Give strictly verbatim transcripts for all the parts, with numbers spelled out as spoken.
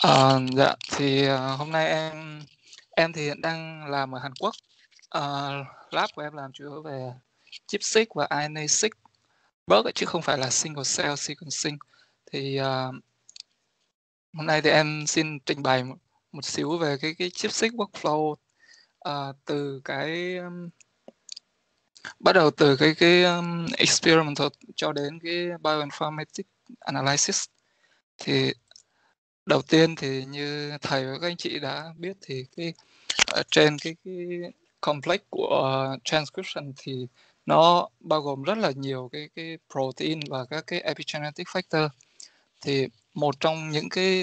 Ờ, dạ thì ờ, hôm nay em em thì hiện đang làm ở Hàn Quốc. Ờ, lab của em làm chủ yếu về chipseq và i en a seq bớt chứ không phải là single cell sequencing. Thì ờ, hôm nay thì em xin trình bày một, một xíu về cái cái chipseq workflow, ờ, từ cái um, bắt đầu từ cái cái um, experimental cho đến cái bioinformatics analysis. Thì đầu tiên thì như thầy và các anh chị đã biết thì cái ở trên cái cái complex của uh, transcription thì nó bao gồm rất là nhiều cái cái protein và các cái epigenetic factor. Thì một trong những cái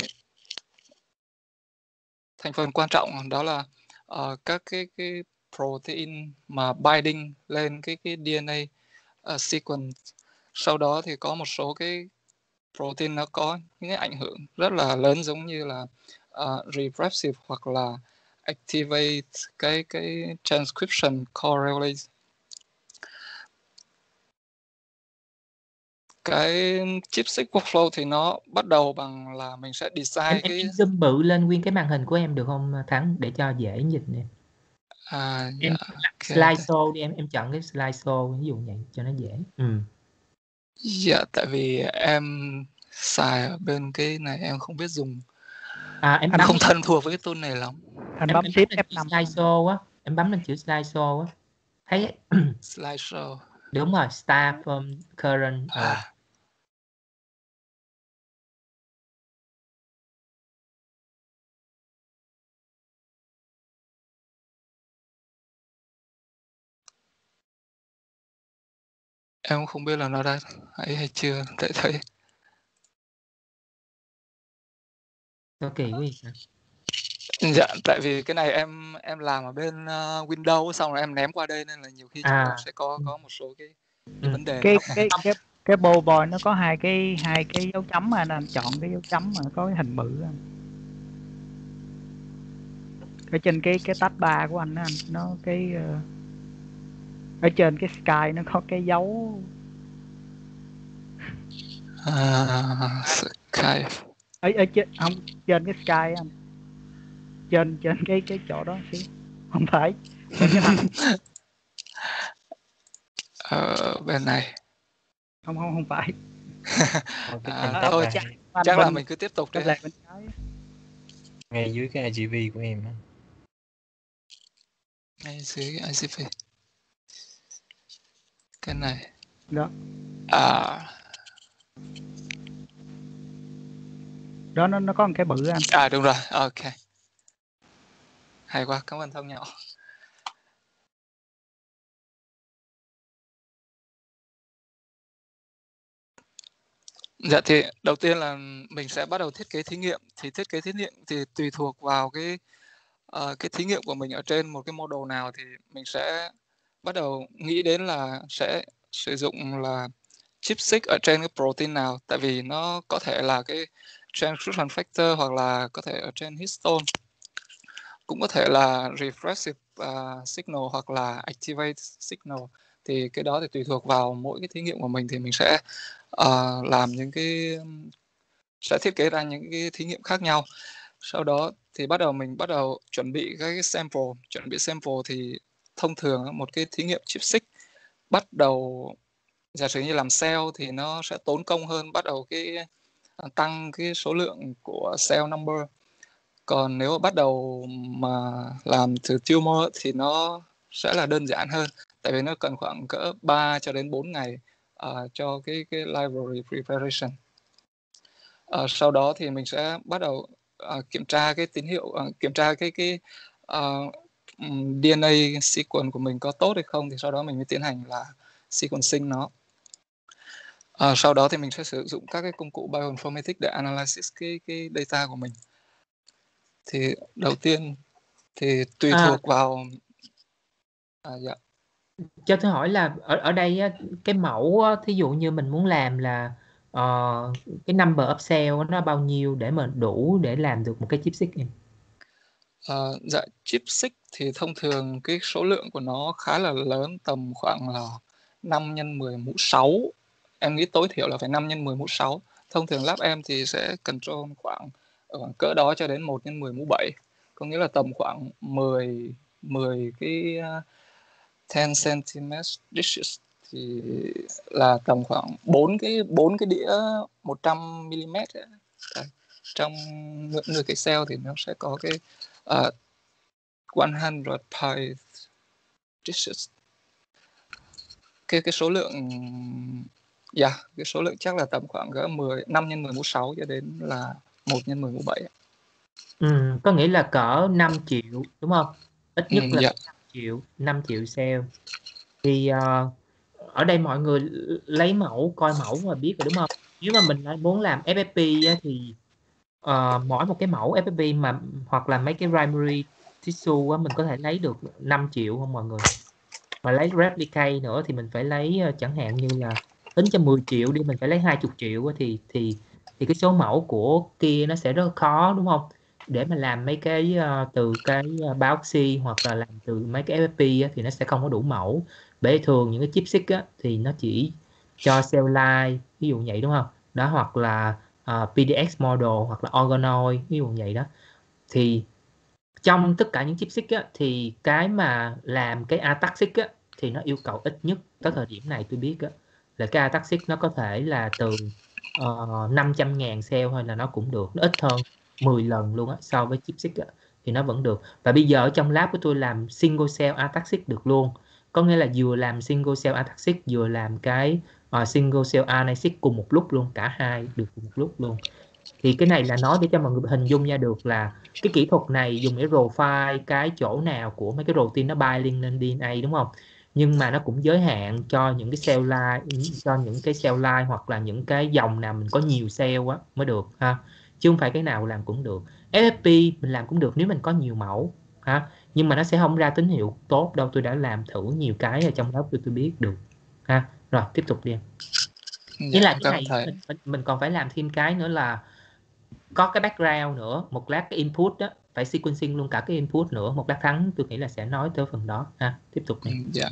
thành phần quan trọng đó là uh, các cái cái protein mà binding lên cái cái đê en a uh, sequence. Sau đó thì có một số cái protein nó có những cái ảnh hưởng rất là lớn, giống như là uh, repressive hoặc là activate cái cái transcription correlate. Cái chipseq workflow thì nó bắt đầu bằng là mình sẽ design Em em cái em zoom bự lên nguyên cái màn hình của em được không Thắng, để cho dễ nhìn nè. à, Em dạ, slideshow đi, em em chọn cái slideshow ví dụ vậy cho nó dễ. Ừ. Dạ, tại vì em xài ở bên cái này em không biết dùng. À, em Em bấm không thân thuộc với cái tool này lắm. Anh em, bấm em shift bấm lên F chữ năm. slideshow á, em bấm lên chữ slideshow á. Thấy Slideshow. đúng rồi, start from current. À, uh, em không biết là nó đã ấy hay chưa, tại thấy Có kỳ quá vậy. dạ, tại vì cái này em em làm ở bên uh, Windows xong rồi em ném qua đây nên là nhiều khi À. nó sẽ có có một số cái, cái Ừ. vấn đề Cái đó. cái cái cái ball boy nó có hai cái hai cái dấu chấm, anh anh chọn cái dấu chấm mà có cái hình bự anh. Ở trên cái cái tab ba của anh á anh, nó cái ờ, ở trên cái sky nó có cái dấu À, Skype. ở ở trên không, trên cái sky anh, trên trên cái cái chỗ đó xíu, không phải bên cái thằng Ở bên này. không không không phải. À, Ờ, thôi chắc anh chắc là bên mình cứ tiếp tục đi. bên lề bên trái. Ngay dưới cái i giê vê của em á. Ngay dưới cái i giê vê. Cái này. Đó. À. Đó nó nó có một cái bự anh. À đúng rồi, ok. Hay quá, cảm ơn Thông nhỏ. Dạ thì đầu tiên là mình sẽ bắt đầu thiết kế thí nghiệm. Thì thiết kế thí nghiệm thì tùy thuộc vào cái uh, cái thí nghiệm của mình ở trên một cái model nào thì mình sẽ bắt đầu nghĩ đến là sẽ sử dụng là chipseq ở trên cái protein nào. Tại vì nó có thể là cái transcription factor hoặc là có thể ở trên histone. Cũng có thể là repressive uh, signal hoặc là activate signal. Thì cái đó thì tùy thuộc vào mỗi cái thí nghiệm của mình thì mình sẽ uh, làm những cái sẽ thiết kế ra những cái thí nghiệm khác nhau. Sau đó thì bắt đầu mình bắt đầu chuẩn bị các cái sample. Chuẩn bị sample thì thông thường một cái thí nghiệm chipseq bắt đầu, giả sử như làm cell thì nó sẽ tốn công hơn, bắt đầu cái tăng cái số lượng của cell number. Còn nếu bắt đầu mà làm từ tumor thì nó sẽ là đơn giản hơn, tại vì nó cần khoảng cỡ ba cho đến bốn ngày uh, cho cái cái library preparation. Uh, sau đó thì mình sẽ bắt đầu uh, kiểm tra cái tín hiệu, uh, kiểm tra cái cái uh, đê en a sequence của mình có tốt hay không, thì sau đó mình mới tiến hành là sequencing nó. Uh, sau đó thì mình sẽ sử dụng các cái công cụ bioinformatics để analysis cái cái data của mình. Thì đầu tiên thì tùy À. thuộc vào à, dạ. Cho tôi hỏi là ở ở đây á, cái mẫu á, thí dụ như mình muốn làm là uh, cái number of cell nó bao nhiêu để mà đủ để làm được một cái chipseq em? Uh, dạ, chipseq thì thông thường cái số lượng của nó khá là lớn, tầm khoảng là năm nhân mười mũ sáu. Em nghĩ tối thiểu là phải năm nhân mười mũ sáu. Thông thường lab em thì sẽ control khoảng ở khoảng cỡ đó cho đến một nhân mười mũ bảy, có nghĩa là tầm khoảng mười mười cái uh, ten centimeter dishes thì là tầm khoảng bốn cái bốn cái đĩa một trăm mi li mét ấy. Đấy. Trong nửa cái cell thì nó sẽ có cái uh, một trăm pie dishes. Cái cái số lượng dạ yeah, cái số lượng chắc là tầm khoảng cỡ mười năm nhân mười mũ sáu cho đến là một nhân mười mũ bảy. Ừ, có nghĩa là cỡ năm triệu đúng không? Ít nhất Ừ, là dạ. năm triệu, năm triệu cell. Thì uh, ở đây mọi người lấy mẫu, coi mẫu và biết rồi đúng không? Nếu mà mình lại muốn làm ép ép pê á, thì uh, mỗi một cái mẫu ép ép pê mà hoặc là mấy cái primary tissue á, mình có thể lấy được năm triệu không mọi người? Mà lấy replicate nữa thì mình phải lấy uh, chẳng hạn như là tính cho mười triệu đi, mình phải lấy hai mươi triệu á, thì thì thì cái số mẫu của kia nó sẽ rất khó đúng không? Để mà làm mấy cái uh, từ cái uh, biopsy hoặc là làm từ mấy cái ép ép pê á, thì nó sẽ không có đủ mẫu. Bởi thường những cái chipstick á, thì nó chỉ cho cell line ví dụ vậy đúng không? Đó, hoặc là uh, pê đê ích model hoặc là organoid ví dụ vậy đó. Thì trong tất cả những chipstick á, thì cái mà làm cái ataxic á, thì nó yêu cầu ít nhất tới thời điểm này tôi biết á, là cái ataxic nó có thể là từ uh, năm trăm ngàn cell thôi là nó cũng được, nó ít hơn mười lần luôn á so với chipstick á, thì nó vẫn được. Và bây giờ ở trong lab của tôi làm single cell ataxic được luôn, có nghĩa là vừa làm single cell ataxic vừa làm cái uh, single cell anixic cùng một lúc luôn, cả hai được cùng một lúc luôn. Thì cái này là nói để cho mọi người hình dung ra được là cái kỹ thuật này dùng để profile cái chỗ nào của mấy cái protein nó binding lên đê en a đúng không? Nhưng mà nó cũng giới hạn cho những cái cell line, cho những cái cell line hoặc là những cái dòng nào mình có nhiều cell á mới được ha, chứ không phải cái nào làm cũng được. ép ép pê mình làm cũng được nếu mình có nhiều mẫu ha, nhưng mà nó sẽ không ra tín hiệu tốt đâu. Tôi đã làm thử nhiều cái ở trong đó tôi tôi biết được ha. Rồi tiếp tục đi. Dạ, Với lại cái cảm này thấy. mình, mình mình còn phải làm thêm cái nữa là có cái background nữa, một lát cái input đó phải sequencing luôn cả cái input nữa. Một lát Thắng tôi nghĩ là sẽ nói tới phần đó ha. Tiếp tục này. Dạ.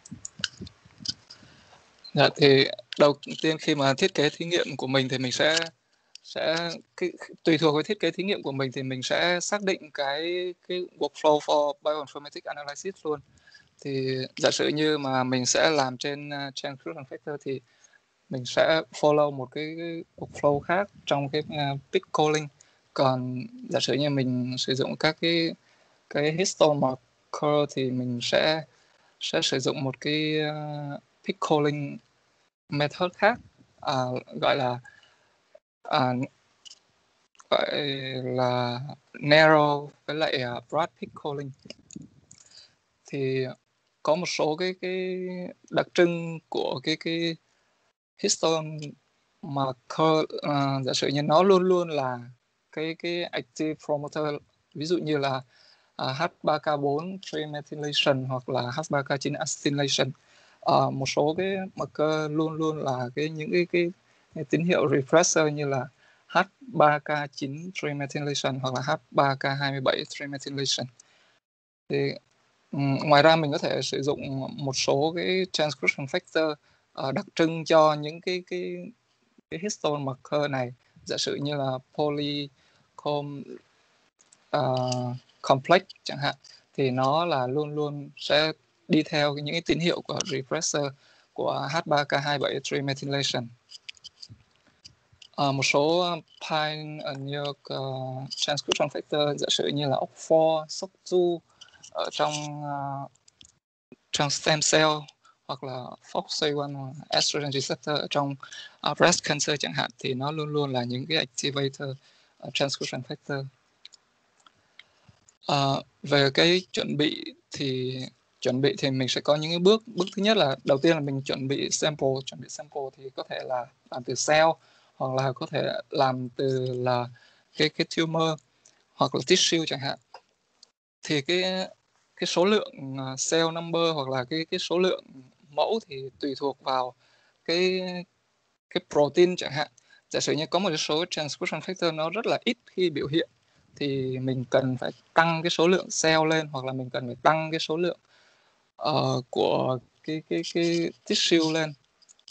Dạ thì đầu tiên khi mà thiết kế thí nghiệm của mình thì mình sẽ sẽ cái, tùy thuộc với thiết kế thí nghiệm của mình thì mình sẽ xác định cái cái workflow for bioinformatics analysis luôn. Thì giả sử như mà mình sẽ làm trên uh, transcription factor thì mình sẽ follow một cái, cái workflow khác trong cái uh, pick calling. Còn giả sử như mình sử dụng các cái cái histone marker thì mình sẽ sẽ sử dụng một cái uh, pick calling method khác, à, gọi là à, gọi là narrow với lại uh, broad pick calling. Thì có một số cái cái đặc trưng của cái cái histone marker, uh, giả sử như nó luôn luôn là cái cái active promoter, ví dụ như là uh, H ba K bốn trimethylation hoặc là H ba K chín acetylation. Uh, một số cái marker luôn luôn là cái những cái, cái, cái tín hiệu repressor như là H ba K chín trimethylation hoặc là H ba K hai mươi bảy trimethylation. Thì um, ngoài ra mình có thể sử dụng một số cái transcription factor uh, đặc trưng cho những cái cái cái histone marker này, giả sử như là polycom uh, complex chẳng hạn, thì nó là luôn luôn sẽ đi theo những cái tín hiệu của repressor của H ba K hai mươi bảy trimethylation. Uh, một số pioneer uh, transcription factor giả sử như là O C F four, S O C two ở trong uh, trong stem cell, hoặc là F O X A one estrogen receptor ở trong uh, breast cancer chẳng hạn, thì nó luôn luôn là những cái activator uh, transcription factor. Uh, về cái chuẩn bị thì chuẩn bị thì mình sẽ có những cái bước. Bước thứ nhất là đầu tiên là mình chuẩn bị sample. Chuẩn bị sample thì có thể là làm từ cell, hoặc là có thể làm từ là cái cái tumor hoặc là tissue chẳng hạn. Thì cái cái số lượng cell number hoặc là cái cái số lượng mẫu thì tùy thuộc vào cái cái protein chẳng hạn. Giả sử như có một số transcription factor nó rất là ít khi biểu hiện thì mình cần phải tăng cái số lượng cell lên, hoặc là mình cần phải tăng cái số lượng uh, của cái cái cái tissue lên.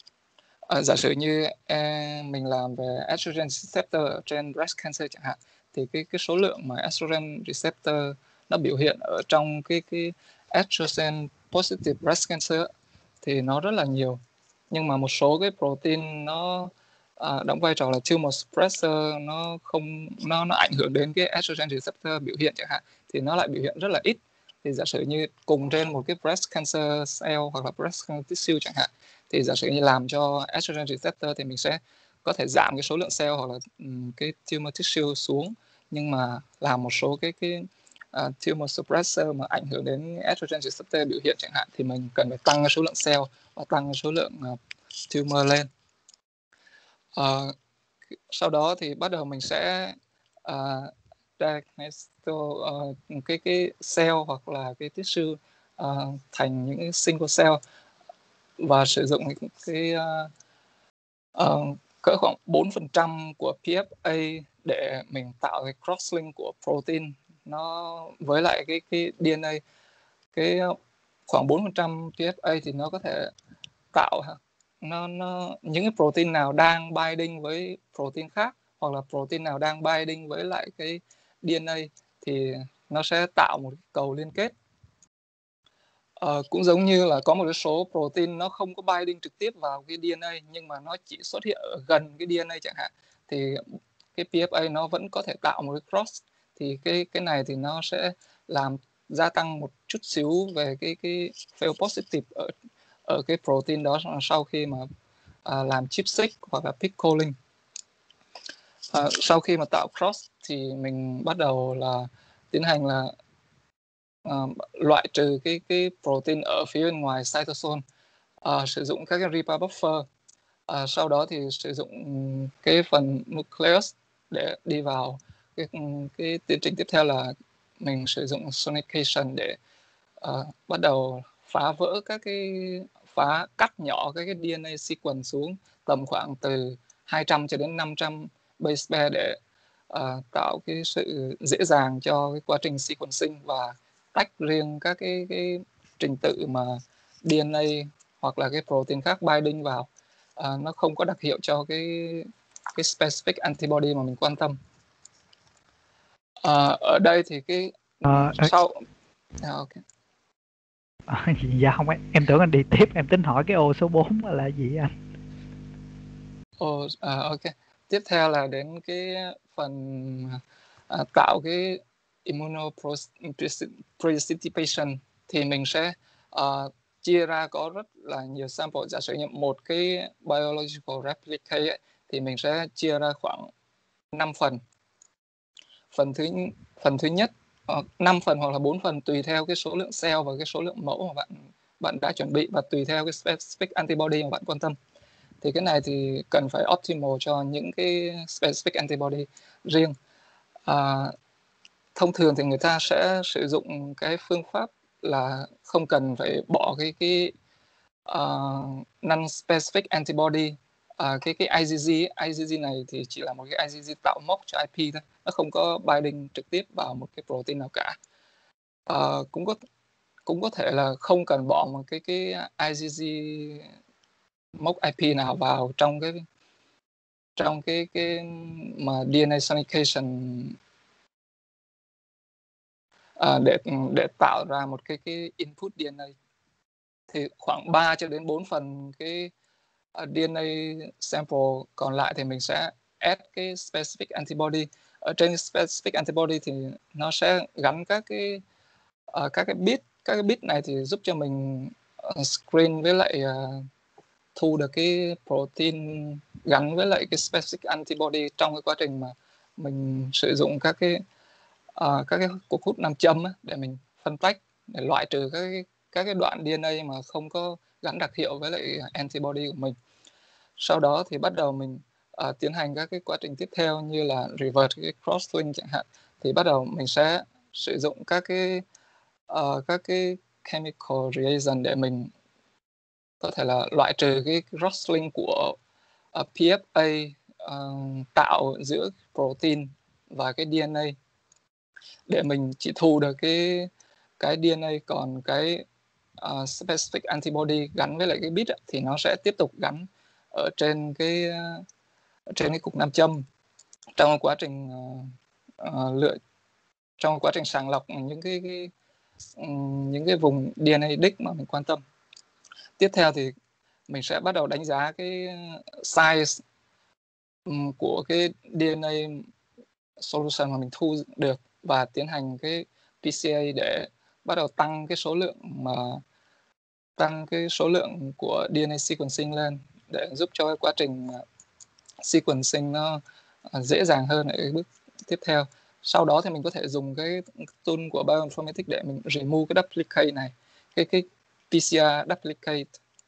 Uh, giả sử như uh, mình làm về estrogen receptor trên breast cancer chẳng hạn, thì cái cái số lượng mà estrogen receptor nó biểu hiện ở trong cái cái estrogen positive breast cancer thì nó rất là nhiều. Nhưng mà một số cái protein nó uh, đóng vai trò là tumor suppressor, nó không nó nó ảnh hưởng đến cái estrogen receptor biểu hiện chẳng hạn, thì nó lại biểu hiện rất là ít. Thì giả sử như cùng trên một cái breast cancer cell hoặc là breast cancer tissue chẳng hạn, thì giả sử như làm cho estrogen receptor thì mình sẽ có thể giảm cái số lượng cell hoặc là um, cái tumor tissue xuống, nhưng mà làm một số cái cái uh, tumor suppressor mà ảnh hưởng đến estrogen receptor biểu hiện chẳng hạn, thì mình cần phải tăng cái số lượng cell và tăng cái số lượng uh, tumor lên. Uh, sau đó thì bắt đầu mình sẽ uh, diagnose uh, cái cái cell hoặc là cái tissue uh, thành những cái single cell và sử dụng cái, cái uh, uh, cỡ khoảng bốn phần trăm của pê ép a để mình tạo cái crosslink của protein nó với lại cái cái đê en a. Cái khoảng bốn phần trăm pê ép a thì nó có thể tạo nó nó những cái protein nào đang binding với protein khác, hoặc là protein nào đang binding với lại cái đê en a thì nó sẽ tạo một cái cầu liên kết. Uh, cũng giống như là có một cái số protein nó không có binding trực tiếp vào cái đê en a nhưng mà nó chỉ xuất hiện ở gần cái đê en a chẳng hạn, thì cái pê ép a nó vẫn có thể tạo một cái cross. Thì cái cái này thì nó sẽ làm gia tăng một chút xíu về cái cái fail positive ở ở cái protein đó sau khi mà uh, làm chipstick hoặc là pick calling. Uh, sau khi mà tạo cross thì mình bắt đầu là tiến hành là uh, loại trừ cái cái protein ở phía bên ngoài cytosol, uh, sử dụng các cái repa buffer. Uh, sau đó thì sử dụng cái phần nucleus để đi vào cái cái tiến trình tiếp theo là mình sử dụng sonication để uh, bắt đầu phá vỡ các cái phá cắt nhỏ các cái đê en a sequence xuống tầm khoảng từ hai trăm cho đến năm trăm base pair để uh, tạo cái sự dễ dàng cho cái quá trình sequencing và tách riêng các cái, cái trình tự mà đê en a hoặc là cái protein khác binding vào. Uh, nó không có đặc hiệu cho cái cái specific antibody mà mình quan tâm. Uh, ở đây thì cái uh, sau à, okay. À, dạ không, em tưởng anh đi tiếp, em tính hỏi cái ô số bốn là gì anh. Ồ, à, ok. Tiếp theo là đến cái phần à, tạo cái immunoprecipitation thì mình sẽ uh, chia ra có rất là nhiều sample. Giả sử như một cái biological replicate ấy, thì mình sẽ chia ra khoảng năm phần. Phần thứ phần thứ nhất uh, năm phần hoặc là bốn phần tùy theo cái số lượng cell và cái số lượng mẫu mà bạn bạn đã chuẩn bị và tùy theo cái specific antibody mà bạn quan tâm. Thì cái này thì cần phải optimal cho những cái specific antibody riêng. À, thông thường thì người ta sẽ sử dụng cái phương pháp là không cần phải bỏ cái cái uh, non-specific antibody. Uh, cái cái i giê giê i giê giê này thì chỉ là một cái i giê giê tạo mốc cho i pê thôi, nó không có binding trực tiếp vào một cái protein nào cả. Uh, cũng có cũng có thể là không cần bỏ một cái cái i giê giê mốc i pê nào vào trong cái trong cái cái mà đê en a sonication uh, để để tạo ra một cái cái input đê en a. Thì khoảng ba cho đến bốn phần cái uh, đê en a sample còn lại thì mình sẽ add cái specific antibody. Ở trên specific antibody thì nó sẽ gắn các cái uh, các cái bit các cái bit này thì giúp cho mình uh, screen với lại uh, thu được cái protein gắn với lại cái specific antibody trong cái quá trình mà mình sử dụng các cái uh, các cái cuộc hút nam châm á, để mình phân tách để loại trừ các cái, các cái đoạn đê en a mà không có gắn đặc hiệu với lại antibody của mình. Sau đó thì bắt đầu mình uh, tiến hành các cái quá trình tiếp theo như là revert cái crosslink chẳng hạn. Thì bắt đầu mình sẽ sử dụng các cái uh, các cái chemical reagent để mình có thể là loại trừ cái crosslink của uh, pê ép a uh, tạo giữa protein và cái đê en a để mình chỉ thu được cái cái đê en a, còn cái uh, specific antibody gắn với lại cái bit thì nó sẽ tiếp tục gắn ở trên cái uh, trên cái cục nam châm trong quá trình uh, uh, lựa trong quá trình sàng lọc những cái, cái um, những cái vùng đê en a đích mà mình quan tâm. Tiếp theo thì mình sẽ bắt đầu đánh giá cái size um, của cái đê en a solution mà mình thu được và tiến hành cái pê xê a để bắt đầu tăng cái số lượng mà tăng cái số lượng của đê en a sequencing lên để giúp cho cái quá trình sequencing nó dễ dàng hơn ở cái bước tiếp theo. Sau đó thì mình có thể dùng cái tool của bioinformatics để mình remove cái duplicate này, cái cái pê xê rờ duplicate.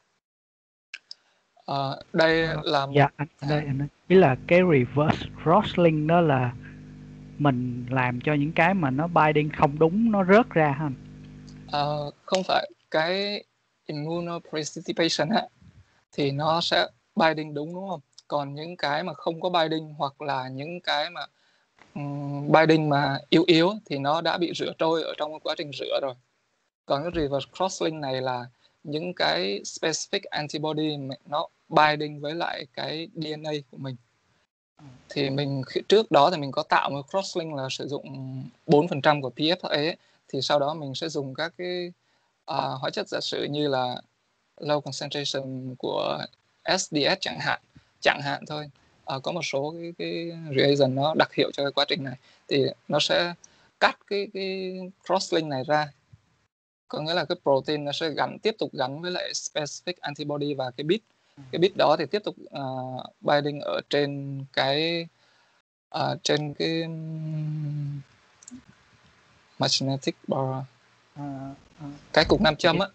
À, đây Ờ, là một... dạ anh anh ơi, anh ơi. Ý là cái reverse cross-link đó là mình làm cho những cái mà nó binding không đúng nó rớt ra hả anh? À, không phải, cái immunoprecipitation á thì nó sẽ binding đúng đúng không? Còn những cái mà không có binding hoặc là những cái mà um, binding mà yếu yếu thì nó đã bị rửa trôi ở trong quá trình rửa rồi. Còn cái reverse crosslink này là những cái specific antibody nó binding với lại cái đê en a của mình. Thì mình trước đó thì mình có tạo một crosslink là sử dụng bốn phần trăm của pê ép a ấy. Thì sau đó mình sẽ dùng các cái uh, hóa chất giả sử như là low concentration của ét đê ét chẳng hạn chẳng hạn thôi. À, có một số cái, cái reagent nó đặc hiệu cho cái quá trình này thì nó sẽ cắt cái, cái crosslink này ra, có nghĩa là cái protein nó sẽ gắn tiếp tục gắn với lại specific antibody và cái bit cái bit đó thì tiếp tục uh, binding ở trên cái uh, trên cái um, magnetic bar, À, à. cái cục nam châm á.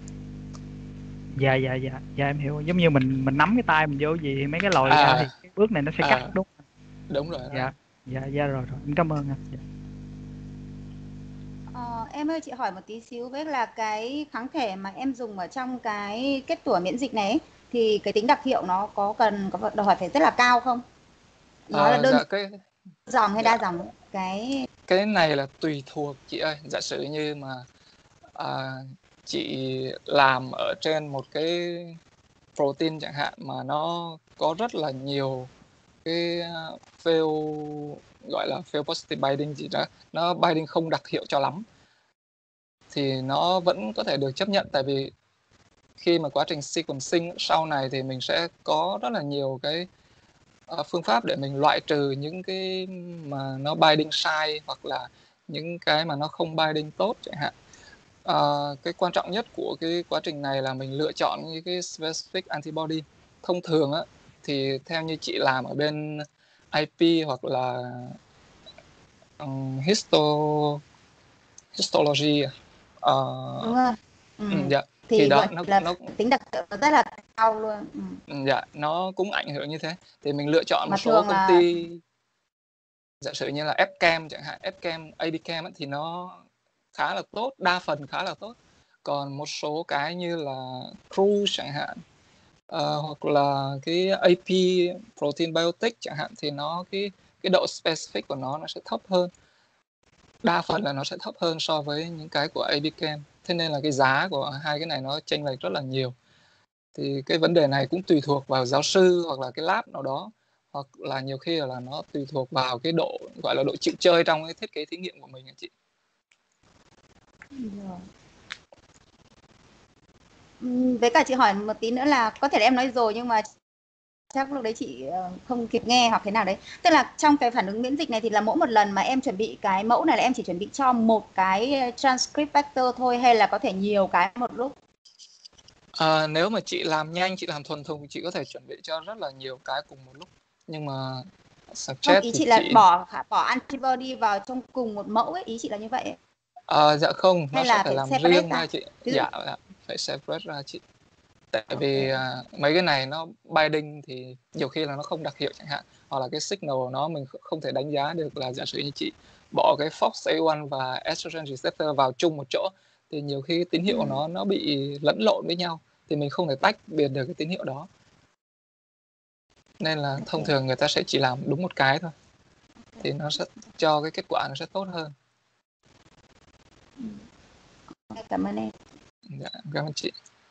Dạ dạ dạ dạ em hiểu, giống như mình mình nắm cái tay mình vô gì mấy cái lòi À, ra thì cái bước này nó sẽ à, cắt đúng không? Đúng rồi. Dạ dạ dạ rồi rồi em cảm ơn anh. Dạ. Ờ, em ơi chị hỏi một tí xíu với là cái kháng thể mà em dùng ở trong cái kết tủa miễn dịch này ấy, thì cái tính đặc hiệu nó có cần có đòi hỏi phải rất là cao không? Nó là À, đơn dạ, cái, dòng hay dạ. đa dòng? Cái cái này là tùy thuộc chị ơi. Giả sử như mà à, chị làm ở trên một cái protein chẳng hạn mà nó có rất là nhiều cái fail, gọi là fail positive binding gì đó, nó binding không đặc hiệu cho lắm thì nó vẫn có thể được chấp nhận, tại vì khi mà quá trình sequencing sau này thì mình sẽ có rất là nhiều cái uh, phương pháp để mình loại trừ những cái mà nó binding sai hoặc là những cái mà nó không binding tốt chẳng hạn. Uh, cái quan trọng nhất của cái quá trình này là mình lựa chọn những cái specific antibody. Thông thường á thì theo như chị làm ở bên i pê hoặc là um, histo histology, uh, đúng rồi. Ừ. ừ, dạ. Thì, thì đó gọi nó là nó tính đặc hiệu nó rất là cao luôn. Ừ. ừ, dạ, nó cũng ảnh hưởng như thế. Thì mình lựa chọn Mà một số thường công là ty giả sử như là Abcam chẳng hạn, Abcam, Abcam ấy, thì nó khá là tốt, đa phần khá là tốt. Còn một số cái như là Cruise chẳng hạn, uh, hoặc là cái a pê Protein Biotics chẳng hạn, thì nó cái cái độ specific của nó nó sẽ thấp hơn, đa phần là nó sẽ thấp hơn so với những cái của Abcam. Thế nên là cái giá của hai cái này nó chênh lệch rất là nhiều. Thì cái vấn đề này cũng tùy thuộc vào giáo sư hoặc là cái lab nào đó, hoặc là nhiều khi là nó tùy thuộc vào cái độ, gọi là độ chịu chơi trong cái thiết kế thí nghiệm của mình chị. Rồi. Ừ, với cả chị hỏi một tí nữa là có thể là em nói rồi nhưng mà chắc lúc đấy chị không kịp nghe hoặc thế nào đấy. Tức là trong cái phản ứng miễn dịch này thì là mỗi một lần mà em chuẩn bị cái mẫu này là em chỉ chuẩn bị cho một cái transcript vector thôi hay là có thể nhiều cái một lúc? À, nếu mà chị làm nhanh, chị làm thuần thục, chị có thể chuẩn bị cho rất là nhiều cái cùng một lúc. Nhưng mà Không, suggest ý thì chị là chị bỏ bỏ antibody vào trong cùng một mẫu ấy, ý chị là như vậy ấy. À, dạ không, Hay nó sẽ là phải phải làm separate riêng ra? ra chị. Ví dụ... Dạ, dạ, phải separate ra chị. Tại Okay. vì à, mấy cái này nó binding thì nhiều khi là nó không đặc hiệu chẳng hạn, hoặc là cái signal của nó mình không thể đánh giá được. Là giả sử như chị bỏ cái Fox a một và estrogen receptor vào chung một chỗ thì nhiều khi cái tín hiệu của Ừ. nó nó bị lẫn lộn với nhau, thì mình không thể tách biệt được cái tín hiệu đó. Nên là Okay. thông thường người ta sẽ chỉ làm đúng một cái thôi, thì nó sẽ cho cái kết quả nó sẽ tốt hơn. Ừ. Cảm ơn em. Dạ, cảm ơn chị.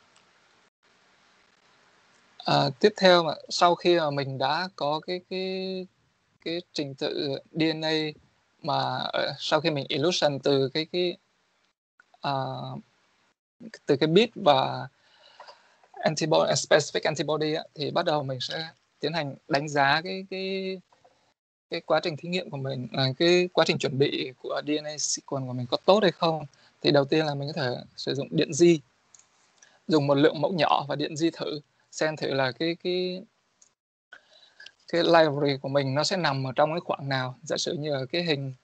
À, tiếp theo mà sau khi mà mình đã có cái cái cái trình tự đê en a mà uh, sau khi mình illusion từ cái cái uh, từ cái bit và antibody, specific antibody á, thì bắt đầu mình sẽ tiến hành đánh giá cái cái cái quá trình thí nghiệm của mình, cái quá trình chuẩn bị của đê en a sequence của mình có tốt hay không. Thì đầu tiên là mình có thể sử dụng điện di, dùng một lượng mẫu nhỏ và điện di thử xem thử là cái cái cái library của mình nó sẽ nằm ở trong cái khoảng nào. Giả sử như ở cái hình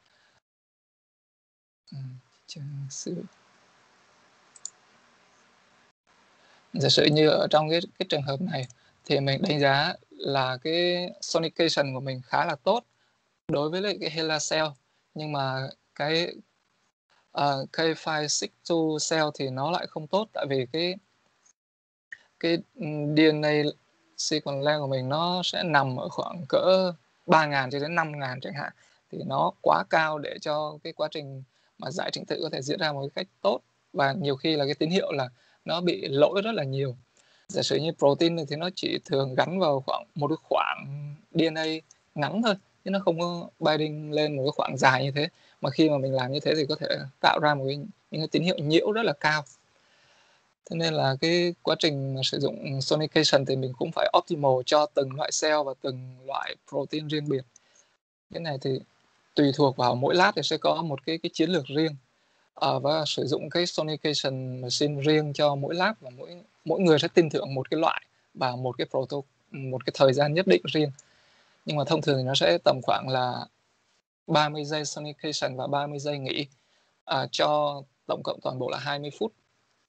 giả sử như ở trong cái cái trường hợp này thì mình đánh giá là cái sonication của mình khá là tốt đối với lại cái HeLa cell, nhưng mà cái uh, K năm sáu hai cell thì nó lại không tốt, tại vì cái cái đê en a sequence length của mình nó sẽ nằm ở khoảng cỡ ba nghìn cho đến năm nghìn chẳng hạn, thì nó quá cao để cho cái quá trình mà giải trình tự có thể diễn ra một cách tốt, và nhiều khi là cái tín hiệu là nó bị lỗi rất là nhiều. Giả sử như protein thì nó chỉ thường gắn vào khoảng một cái khoảng đê en a ngắn thôi, chứ nó không có binding lên một cái khoảng dài như thế, mà khi mà mình làm như thế thì có thể tạo ra một cái, những cái tín hiệu nhiễu rất là cao. Thế nên là cái quá trình sử dụng sonication thì mình cũng phải optimal cho từng loại cell và từng loại protein riêng biệt. Cái này thì tùy thuộc vào mỗi lab thì sẽ có một cái cái chiến lược riêng, à, và sử dụng cái sonication machine riêng cho mỗi lab, và mỗi mỗi người sẽ tin tưởng một cái loại và một cái proto một cái thời gian nhất định riêng. Nhưng mà thông thường thì nó sẽ tầm khoảng là ba mươi giây sonication và ba mươi giây nghỉ, à, cho tổng cộng toàn bộ là hai mươi phút.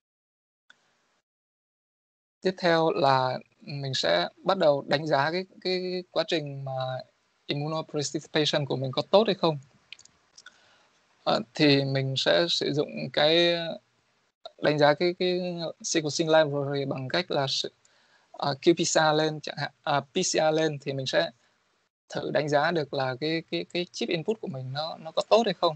Tiếp theo là mình sẽ bắt đầu đánh giá cái cái quá trình mà immunoprecipitation của mình có tốt hay không. À, thì mình sẽ sử dụng cái đánh giá cái cái sequencing library bằng cách là uh, Q P C R lên chẳng hạn, uh, P C R lên, thì mình sẽ thử đánh giá được là cái cái cái chip input của mình nó nó có tốt hay không.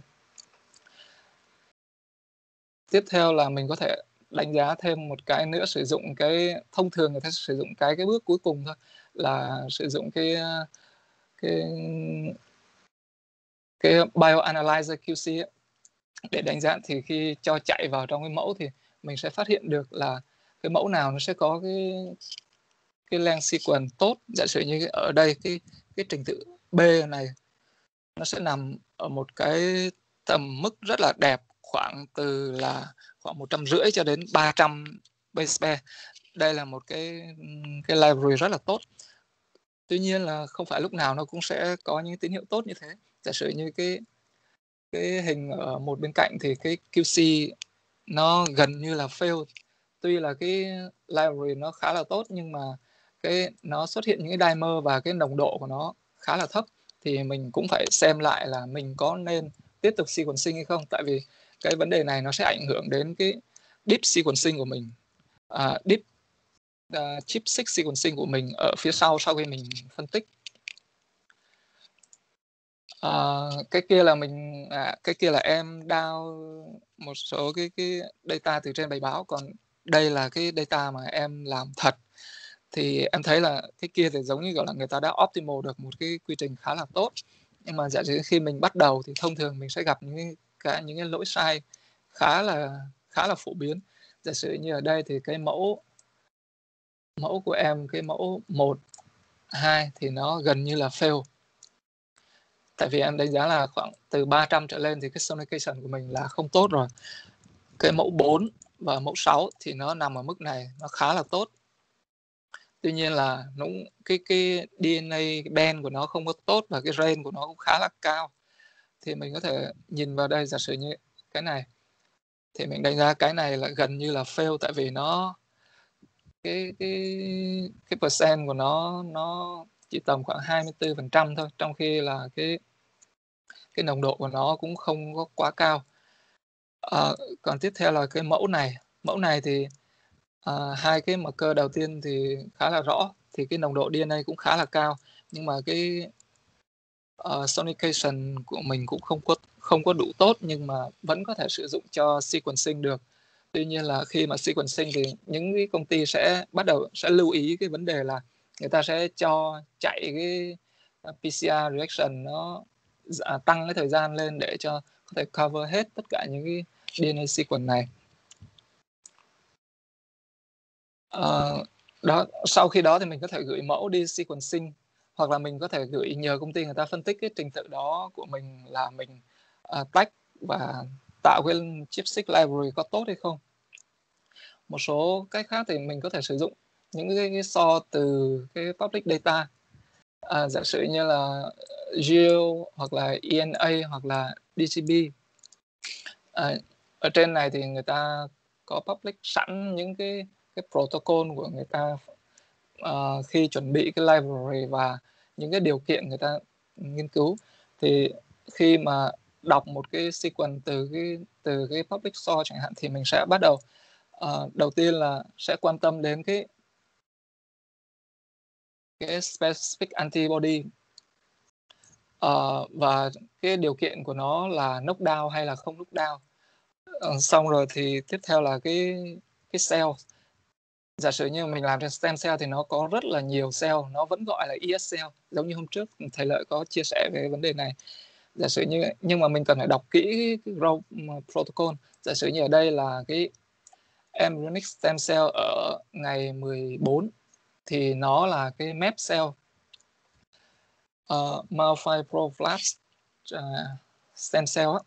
Tiếp theo là mình có thể đánh giá thêm một cái nữa, sử dụng cái thông thường người ta sử dụng cái cái bước cuối cùng thôi, là sử dụng cái cái cái bioanalyzer Q C ấy, để đánh giá. Thì khi cho chạy vào trong cái mẫu thì mình sẽ phát hiện được là cái mẫu nào nó sẽ có cái cái length sequence tốt. Giả sử như ở đây cái cái trình tự B này nó sẽ nằm ở một cái tầm mức rất là đẹp, khoảng từ là khoảng một trăm rưỡi cho đến ba trăm base pair. Đây là một cái cái library rất là tốt. Tuy nhiên là không phải lúc nào nó cũng sẽ có những tín hiệu tốt như thế. Giả sử như cái cái hình ở một bên cạnh thì cái Q C nó gần như là fail. Tuy là cái library nó khá là tốt, nhưng mà cái nó xuất hiện những cái dimer và cái nồng độ của nó khá là thấp, thì mình cũng phải xem lại là mình có nên tiếp tục sequencing hay không. Tại vì cái vấn đề này nó sẽ ảnh hưởng đến cái deep sequencing của mình, uh, deep uh, chip six sequencing của mình ở phía sau sau khi mình phân tích. Uh, cái kia là mình à, cái kia là em down một số cái cái data từ trên bài báo, còn đây là cái data mà em làm thật. Thì em thấy là cái kia thì giống như gọi là người ta đã optimal được một cái quy trình khá là tốt, nhưng mà giả sử khi mình bắt đầu thì thông thường mình sẽ gặp những cái những cái lỗi sai khá là khá là phổ biến. Giả sử như ở đây thì cái mẫu mẫu của em, cái mẫu một, hai thì nó gần như là fail. Tại vì em đánh giá là khoảng từ ba trăm trở lên thì cái sonication của mình là không tốt rồi. Cái mẫu bốn và mẫu sáu thì nó nằm ở mức này, nó khá là tốt. Tuy nhiên là nó, cái, cái đê en a cái band của nó không có tốt, và cái range của nó cũng khá là cao. Thì mình có thể nhìn vào đây, giả sử như cái này thì mình đánh giá cái này là gần như là fail, tại vì nó cái cái cái percent của nó nó chỉ tầm khoảng hai mươi tư phần trăm thôi, trong khi là cái cái nồng độ của nó cũng không có quá cao. À, còn tiếp theo là cái mẫu này. Mẫu này thì à, hai cái marker đầu tiên thì khá là rõ, thì cái nồng độ đê en a cũng khá là cao, nhưng mà cái uh, sonication của mình cũng không có không có đủ tốt, nhưng mà vẫn có thể sử dụng cho sequencing được. Tuy nhiên là khi mà sequencing thì những cái công ty sẽ bắt đầu sẽ lưu ý cái vấn đề là người ta sẽ cho chạy cái pê xê rờ reaction nó dạ, tăng cái thời gian lên để cho có thể cover hết tất cả những cái đê en a sequence này. Uh, đó sau khi đó thì mình có thể gửi mẫu đi sequencing, hoặc là mình có thể gửi nhờ công ty người ta phân tích cái trình tự đó của mình, là mình uh, tách và tạo cái chipstick library có tốt hay không. Một số cách khác thì mình có thể sử dụng những cái, cái so từ cái public data, à, giả sử như là Geo hoặc là e en a hoặc là đê xê bê. À, ở trên này thì người ta có public sẵn những cái cái protocol của người ta uh, khi chuẩn bị cái library và những cái điều kiện người ta nghiên cứu. Thì khi mà đọc một cái sequence từ cái từ cái public source chẳng hạn, thì mình sẽ bắt đầu uh, đầu tiên là sẽ quan tâm đến cái cái specific antibody, uh, và cái điều kiện của nó là knockdown hay là không knockdown. Uh, xong rồi thì tiếp theo là cái cái cell. Giả sử như mình làm trên stem cell thì nó có rất là nhiều cell, nó vẫn gọi là e ét cell, giống như hôm trước thầy Lợi có chia sẻ về vấn đề này. Giả sử như nhưng mà mình cần phải đọc kỹ cái row protocol. Giả sử như ở đây là cái embryonic stem cell ở ngày mười bốn thì nó là cái map cell, uh, myofibroblast uh, stem cell á.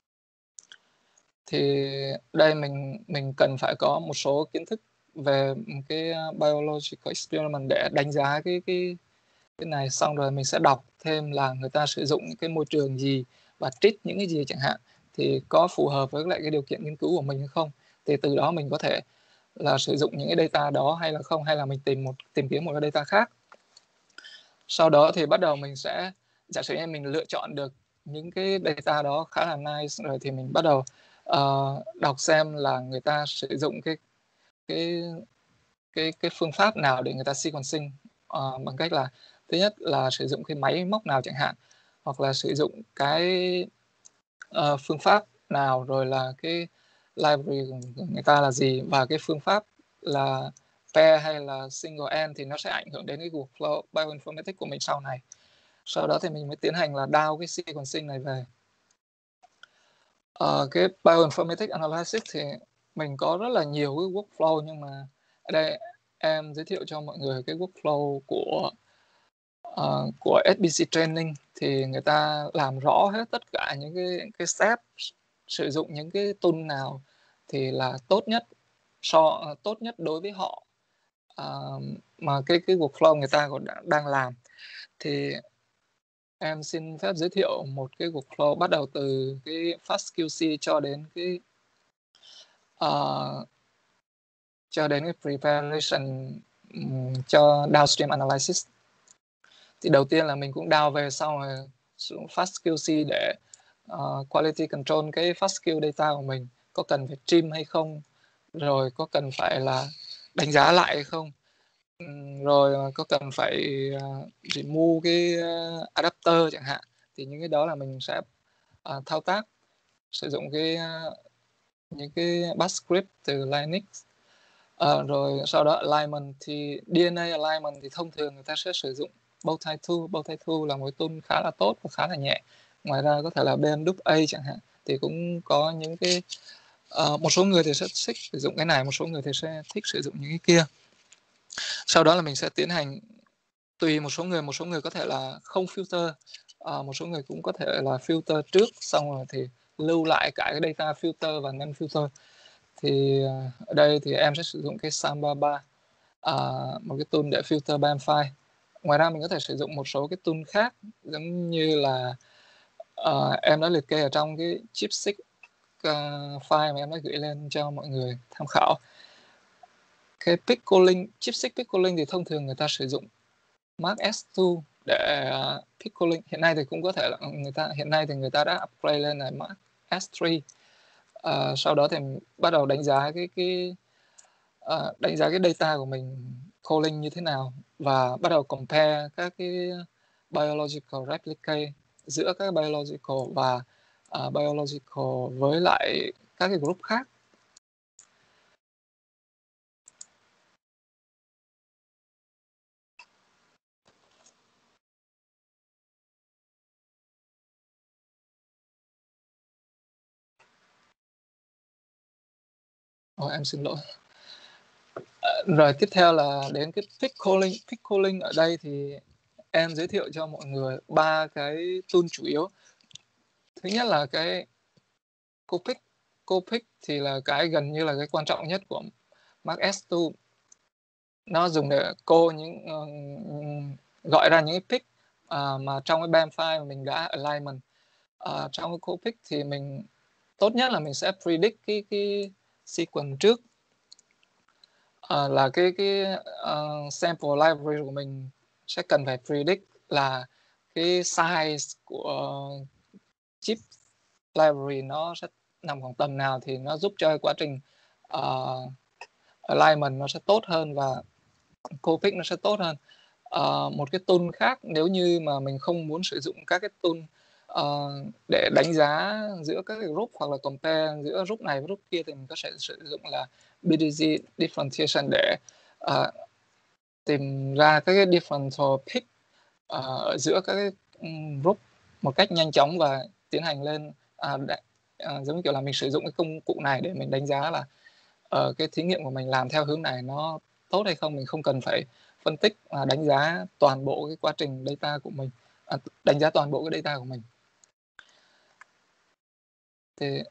Thì đây mình mình cần phải có một số kiến thức về cái biological experiment để đánh giá cái cái cái này. Xong rồi mình sẽ đọc thêm là người ta sử dụng những cái môi trường gì và treat những cái gì chẳng hạn, thì có phù hợp với lại cái điều kiện nghiên cứu của mình hay không. Thì từ đó mình có thể là sử dụng những cái data đó hay là không, hay là mình tìm một tìm kiếm một cái data khác. Sau đó thì bắt đầu mình sẽ, giả sử như mình lựa chọn được những cái data đó khá là nice rồi, thì mình bắt đầu uh, đọc xem là người ta sử dụng cái cái cái cái phương pháp nào để người ta sequencing, uh, bằng cách là thứ nhất là sử dụng cái máy móc nào chẳng hạn, hoặc là sử dụng cái uh, phương pháp nào, rồi là cái library của người ta là gì, và cái phương pháp là pair hay là single end thì nó sẽ ảnh hưởng đến cái workflow bioinformatics của mình sau này. Sau đó thì mình mới tiến hành là down cái sequencing này về. Uh, cái bioinformatics analysis thì mình có rất là nhiều cái workflow, nhưng mà ở đây em giới thiệu cho mọi người cái workflow của uh, của ét bê xê training. Thì người ta làm rõ hết tất cả những cái cái step, sử dụng những cái tool nào thì là tốt nhất so uh, tốt nhất đối với họ, uh, mà cái cái workflow người ta còn đang làm. Thì em xin phép giới thiệu một cái workflow bắt đầu từ cái fast quy xê cho đến cái uh, cho đến cái preparation um, cho downstream analysis. Thì đầu tiên là mình cũng down về, xong rồi xuống fast quy xê để uh, quality control cái fast quy data của mình, có cần phải trim hay không, rồi có cần phải là đánh giá lại hay không, um, rồi có cần phải uh, remove cái uh, adapter chẳng hạn. Thì những cái đó là mình sẽ uh, thao tác sử dụng cái uh, những cái bash script từ Linux. Uh, rồi sau đó alignment thì đê en a alignment thì thông thường người ta sẽ sử dụng Bowtie tool. Bowtie tool là một tool khá là tốt và khá là nhẹ. Ngoài ra có thể là bê en đê a chẳng hạn, thì cũng có những cái uh, một số người thì sẽ thích sử dụng cái này, một số người thì sẽ thích sử dụng những cái kia. Sau đó là mình sẽ tiến hành, tùy một số người, một số người có thể là không filter, uh, một số người cũng có thể là filter trước, xong rồi thì lưu lại cả cái data filter và non filter. Thì ở đây thì em sẽ sử dụng cái Samba ba, uh, một cái tool để filter B A M file. Ngoài ra mình có thể sử dụng một số cái tool khác, giống như là uh, em đã liệt kê ở trong cái chipstick uh, file mà em đã gửi lên cho mọi người tham khảo. Cái Picoling, chipstick Picoling thì thông thường người ta sử dụng Mark S hai để uh, Picoling. Hiện nay thì cũng có thể là người ta hiện nay thì người ta đã upgrade lên là Mark S ba. Uh, sau đó thì bắt đầu đánh giá cái cái uh, đánh giá cái data của mình calling như thế nào, và bắt đầu compare các cái biological replicate giữa các biological và uh, biological với lại các cái group khác. Ôi, em xin lỗi. À, rồi tiếp theo là đến cái pick calling. Pick calling ở đây thì em giới thiệu cho mọi người ba cái tool chủ yếu. Thứ nhất là cái Copic. Copic thì là cái gần như là cái quan trọng nhất của Mac ét hai. Nó dùng để cô những uh, gọi ra những cái pick uh, mà trong cái bam file mà mình đã alignment. Uh, trong cái Copic thì mình tốt nhất là mình sẽ predict cái cái sequence trước. Uh, là cái cái uh, sample library của mình sẽ cần phải predict là cái size của chip library nó sẽ nằm khoảng tầm nào, thì nó giúp cho quá trình uh, alignment nó sẽ tốt hơn và Copic nó sẽ tốt hơn. Uh, một cái tool khác nếu như mà mình không muốn sử dụng các cái tool uh, để đánh giá giữa các cái group hoặc là compare giữa group này với group kia, thì mình có thể sử dụng là bê đê giê differentiation để uh, tìm ra các cái differential pick ở uh, giữa các cái group một cách nhanh chóng và tiến hành lên uh, đã, uh, giống như kiểu là mình sử dụng cái công cụ này để mình đánh giá là uh, cái thí nghiệm của mình làm theo hướng này nó tốt hay không. Mình không cần phải phân tích và đánh giá toàn bộ cái quá trình data của mình, à, đánh giá toàn bộ cái data của mình. Thì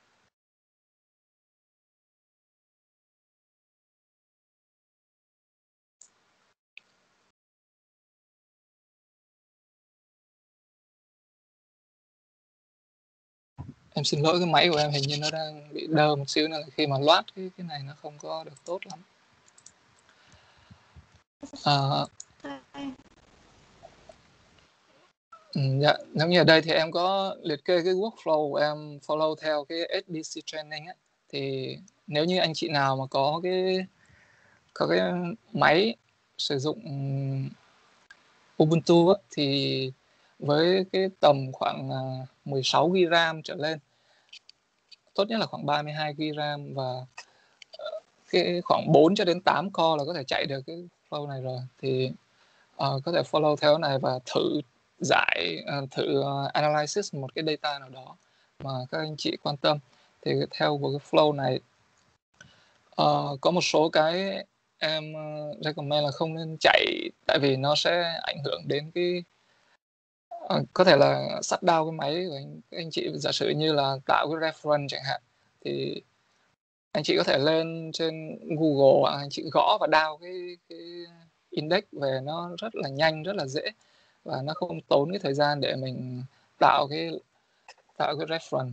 em xin lỗi, cái máy của em hình như nó đang bị đơ một xíu, nên là khi mà loát cái cái này nó không có được tốt lắm. À, dạ, giống như ở đây thì em có liệt kê cái workflow của em follow theo cái ét đê xê training ấy. Thì nếu như anh chị nào mà có cái có cái máy sử dụng Ubuntu ấy, thì với cái tầm khoảng mười sáu gi-ga-bai RAM trở lên, tốt nhất là khoảng ba mươi hai gi-ga-bai RAM và cái khoảng bốn cho đến tám core là có thể chạy được cái flow này rồi, thì uh, có thể follow theo này và thử giải uh, thử uh, analysis một cái data nào đó mà các anh chị quan tâm. Thì theo của cái flow này uh, có một số cái em uh, recommend là không nên chạy, tại vì nó sẽ ảnh hưởng đến cái uh, có thể là shut down cái máy của anh, anh chị. Giả sử như là tạo cái reference chẳng hạn, thì anh chị có thể lên trên Google, anh chị gõ và download cái, cái index về, nó rất là nhanh, rất là dễ và nó không tốn cái thời gian để mình tạo cái tạo cái reference.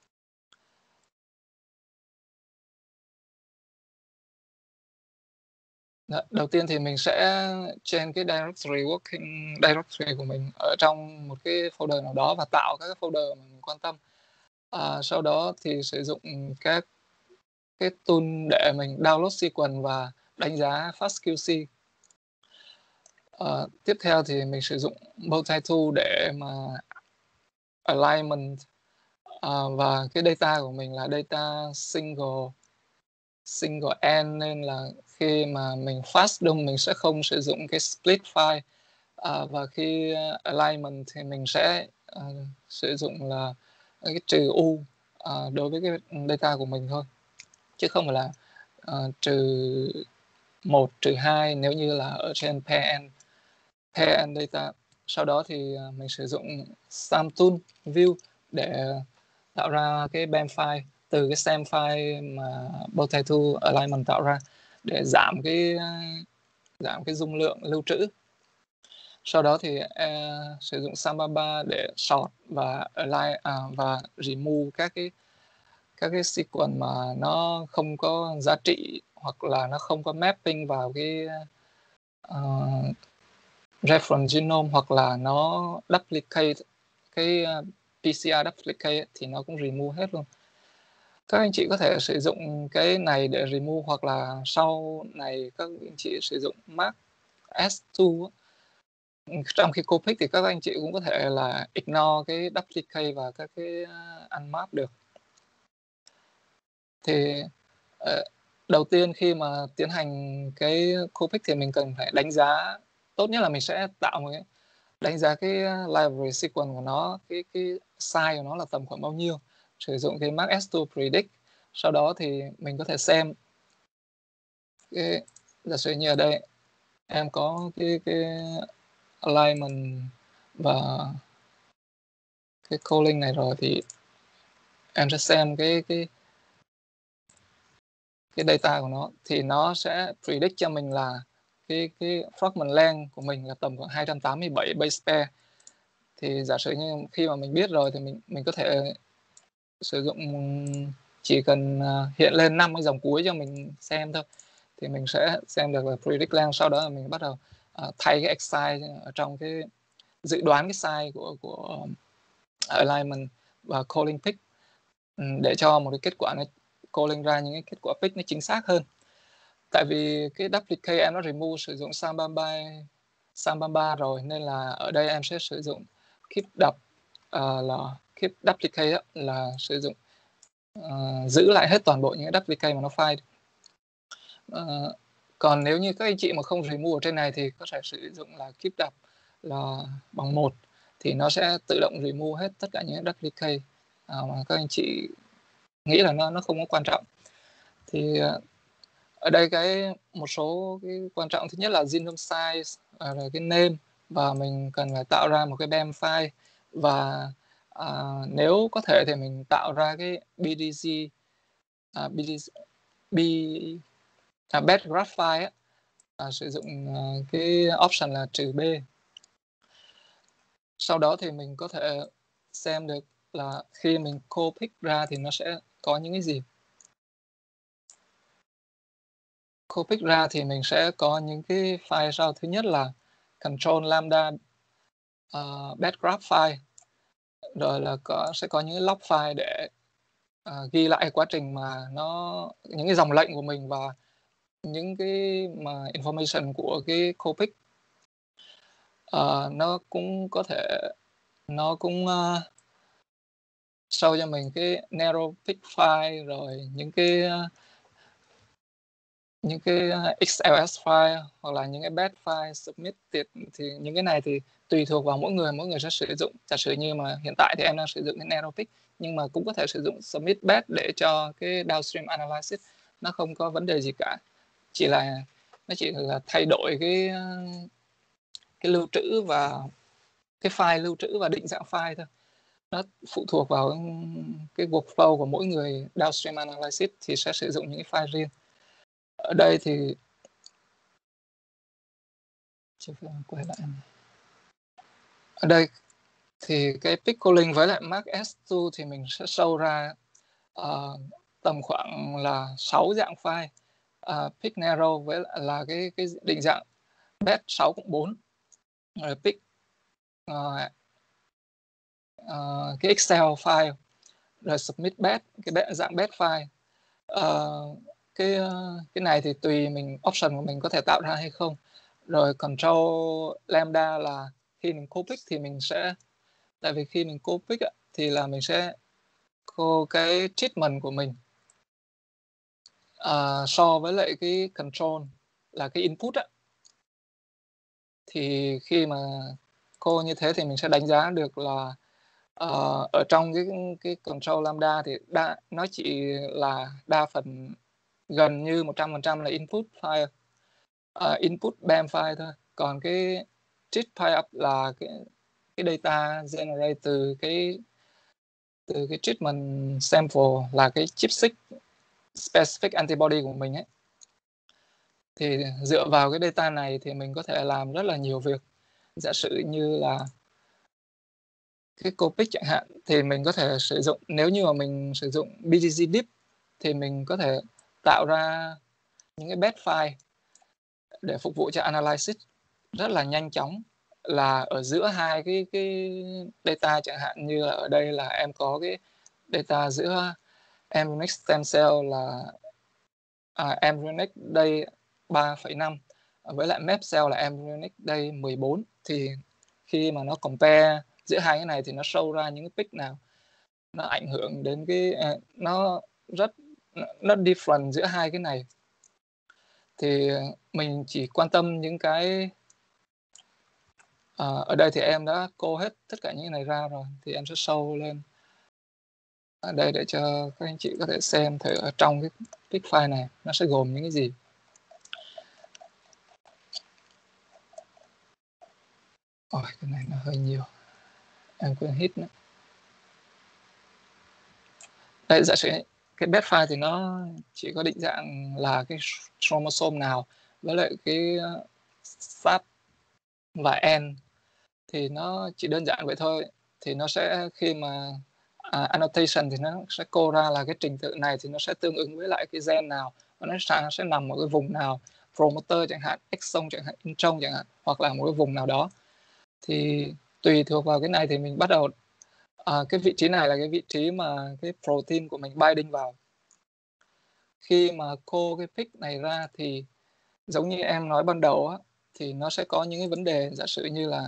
Đầu tiên thì mình sẽ trên cái directory working directory của mình ở trong một cái folder nào đó và tạo các cái folder mà mình quan tâm. À, sau đó thì sử dụng các cái tool để mình download sequence và đánh giá FastQC. À, tiếp theo thì mình sử dụng Bowtie tool để mà alignment, à, và cái data của mình là data single single end, nên là khi mà mình fast đông mình sẽ không sử dụng cái split file, à, và khi alignment thì mình sẽ uh, sử dụng là cái trừ u uh, đối với cái data của mình thôi, chứ không phải là uh, trừ một trừ hai nếu như là ở trên pair pair data. Sau đó thì uh, mình sử dụng Sam tool view để tạo ra cái bam file từ cái sam file mà Bowtie tool alignment tạo ra để giảm cái giảm cái dung lượng lưu trữ. Sau đó thì uh, sử dụng Sambaba để sort và align uh, và remove các cái các cái sequence mà nó không có giá trị hoặc là nó không có mapping vào cái uh, reference genome, hoặc là nó duplicate cái uh, pê xê rờ duplicate thì nó cũng remove hết luôn. Các anh chị có thể sử dụng cái này để remove, hoặc là sau này các anh chị sử dụng Mac ét hai trong khi Copic thì các anh chị cũng có thể là ignore cái duplicate và các cái uh, unmap được. Thì uh, đầu tiên khi mà tiến hành cái Copic thì mình cần phải đánh giá, tốt nhất là mình sẽ tạo một cái đánh giá cái library sequence của nó, cái cái size của nó là tầm khoảng bao nhiêu, sử dụng cái Mac ét hai Predict. Sau đó thì mình có thể xem cái, giả sử như ở đây em có cái cái alignment và cái calling này rồi, thì em sẽ xem cái cái cái data của nó, thì nó sẽ predict cho mình là cái cái fragment length của mình là tầm khoảng hai trăm tám mươi bảy base pair. Thì giả sử như khi mà mình biết rồi thì mình mình có thể sử dụng, chỉ cần hiện lên năm cái dòng cuối cho mình xem thôi, thì mình sẽ xem được là predict length. Sau đó là mình bắt đầu uh, thay cái x size ở trong cái dự đoán cái size của của alignment và calling pick để cho một cái kết quả nó calling ra những cái kết quả pick nó chính xác hơn. Tại vì cái duplicate em nó remove sử dụng Sambamba Sambamba rồi, nên là ở đây em sẽ sử dụng keep đập uh, là keep duplicate đó, là sử dụng uh, giữ lại hết toàn bộ những cái duplicate mà nó file. Uh, còn nếu như các anh chị mà không remove ở trên này thì có thể sử dụng là keep đập là bằng một, thì nó sẽ tự động remove hết tất cả những duplicate uh, mà các anh chị nghĩ là nó nó không có quan trọng. Thì uh, ở đây cái một số cái quan trọng, thứ nhất là genome size, uh, rồi cái name, và mình cần phải tạo ra một cái B E M file, và uh, nếu có thể thì mình tạo ra cái B D G uh, B D G, B À, bed graph file ấy, à, sử dụng uh, cái option là trừ B. Sau đó thì mình có thể xem được là khi mình co-pick ra thì nó sẽ có những cái gì. Co-pick ra thì mình sẽ có những cái file sau. Thứ nhất là control lambda uh, bed graph file, rồi là có sẽ có những cái log file để uh, ghi lại quá trình mà nó những cái dòng lệnh của mình và những cái mà information của cái co-pick. Uh, nó cũng có thể nó cũng uh, show cho mình cái narrow pick file, rồi những cái uh, những cái X L S file, hoặc là những cái bed file submitted. Thì những cái này thì tùy thuộc vào mỗi người, mỗi người sẽ sử dụng. Giả sử như mà hiện tại thì em đang sử dụng cái narrow pick, nhưng mà cũng có thể sử dụng submit bed để cho cái downstream analysis nó không có vấn đề gì cả, chỉ là nó chỉ là thay đổi cái cái lưu trữ và cái file lưu trữ và định dạng file thôi. Nó phụ thuộc vào cái workflow của mỗi người downstream analysis thì sẽ sử dụng những cái file riêng. Ở đây thì quay lại ở đây thì cái pick calling với lại mark S hai thì mình sẽ show ra uh, tầm khoảng là sáu dạng file. Uh, pick narrow với lại là cái cái định dạng bed sáu cộng bốn, rồi pick uh, uh, cái Excel file, rồi submit bed cái dạng bed file. Uh, cái cái này thì tùy mình, option của mình có thể tạo ra hay không. Rồi control lambda là khi mình co-pick thì mình sẽ, tại vì khi mình co-pick thì là mình sẽ co cái treatment của mình uh, so với lại cái control là cái input á. Thì khi mà co như thế thì mình sẽ đánh giá được là uh, ở trong cái cái control lambda thì đa, nó chỉ là đa phần gần như một trăm phần trăm là input file, uh, input B E M file thôi. Còn cái treat file up là cái cái data generate từ cái từ cái treatment sample, là cái chipseq specific antibody của mình ấy. Thì dựa vào cái data này thì mình có thể làm rất là nhiều việc. Giả sử như là cái co-pick chẳng hạn, thì mình có thể sử dụng, nếu như mà mình sử dụng B G G Deep thì mình có thể tạo ra những cái bed file để phục vụ cho analysis rất là nhanh chóng, là ở giữa hai cái cái data. Chẳng hạn như là ở đây là em có cái data giữa embryonic stem cell là à, embryonic day ba phẩy năm với lại map cell là embryonic day mười bốn. Thì khi mà nó compare giữa hai cái này thì nó show ra những cái pick nào nó ảnh hưởng đến cái nó rất nó different giữa hai cái này. Thì mình chỉ quan tâm những cái uh, ở đây thì em đã cô hết tất cả những cái này ra rồi, thì em sẽ show lên ở đây để cho các anh chị có thể xem thử ở trong cái pick file này nó sẽ gồm những cái gì. Ôi, cái này nó hơi nhiều, em quên hit nữa. Đây, giả sử cái bed file thì nó chỉ có định dạng là cái chromosome nào với lại cái start và end, thì nó chỉ đơn giản vậy thôi. Thì nó sẽ khi mà à, annotation thì nó sẽ cô ra là cái trình tự này thì nó sẽ tương ứng với lại cái gen nào, và nó sẽ, sẽ nằm ở cái vùng nào, promoter chẳng hạn, exon chẳng hạn, intron chẳng hạn, hoặc là một cái vùng nào đó. Thì tùy thuộc vào cái này thì mình bắt đầu à, cái vị trí này là cái vị trí mà cái protein của mình binding vào. Khi mà cô cái pick này ra thì giống như em nói ban đầu á, thì nó sẽ có những cái vấn đề, giả sử như là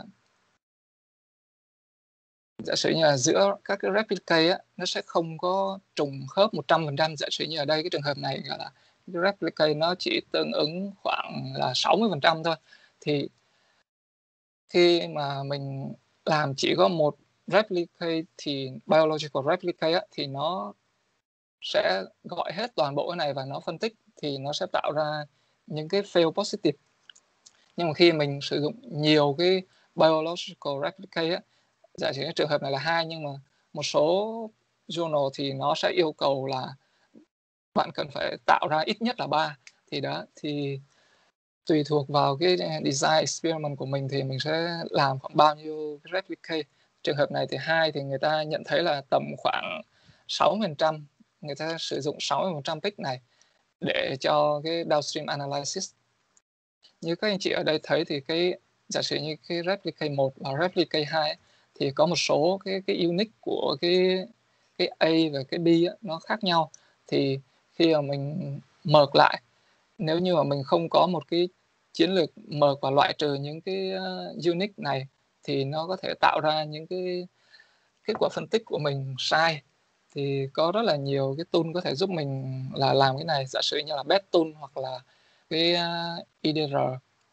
giả sử như là giữa các cái replicate á, nó sẽ không có trùng khớp một trăm phần trăm. Giả sử như ở đây cái trường hợp này gọi là cái replicate nó chỉ tương ứng khoảng là sáu mươi phần trăm thôi. Thì khi mà mình làm chỉ có một replicate thì biological replicate á, thì nó sẽ gọi hết toàn bộ cái này và nó phân tích thì nó sẽ tạo ra những cái fail positive. Nhưng mà khi mình sử dụng nhiều cái biological replicate á, giả sử trường hợp này là hai, nhưng mà một số journal thì nó sẽ yêu cầu là bạn cần phải tạo ra ít nhất là ba. Thì đó, thì tùy thuộc vào cái design experiment của mình thì mình sẽ làm khoảng bao nhiêu replicate. Trường hợp này thì hai thì người ta nhận thấy là tầm khoảng sáu mươi phần trăm, người ta sử dụng sáu mươi phần trăm pick này để cho cái downstream analysis. Như các anh chị ở đây thấy thì cái giả sử như cái replicate một và replicate hai ấy, thì có một số cái cái unique của cái cái A và cái B ấy, nó khác nhau. Thì khi mà mình merge lại, nếu như mà mình không có một cái chiến lược merge và loại trừ những cái uh, unique này thì nó có thể tạo ra những cái kết quả phân tích của mình sai. Thì có rất là nhiều cái tool có thể giúp mình là làm cái này, giả sử như là bed tool hoặc là cái uh, i đê rờ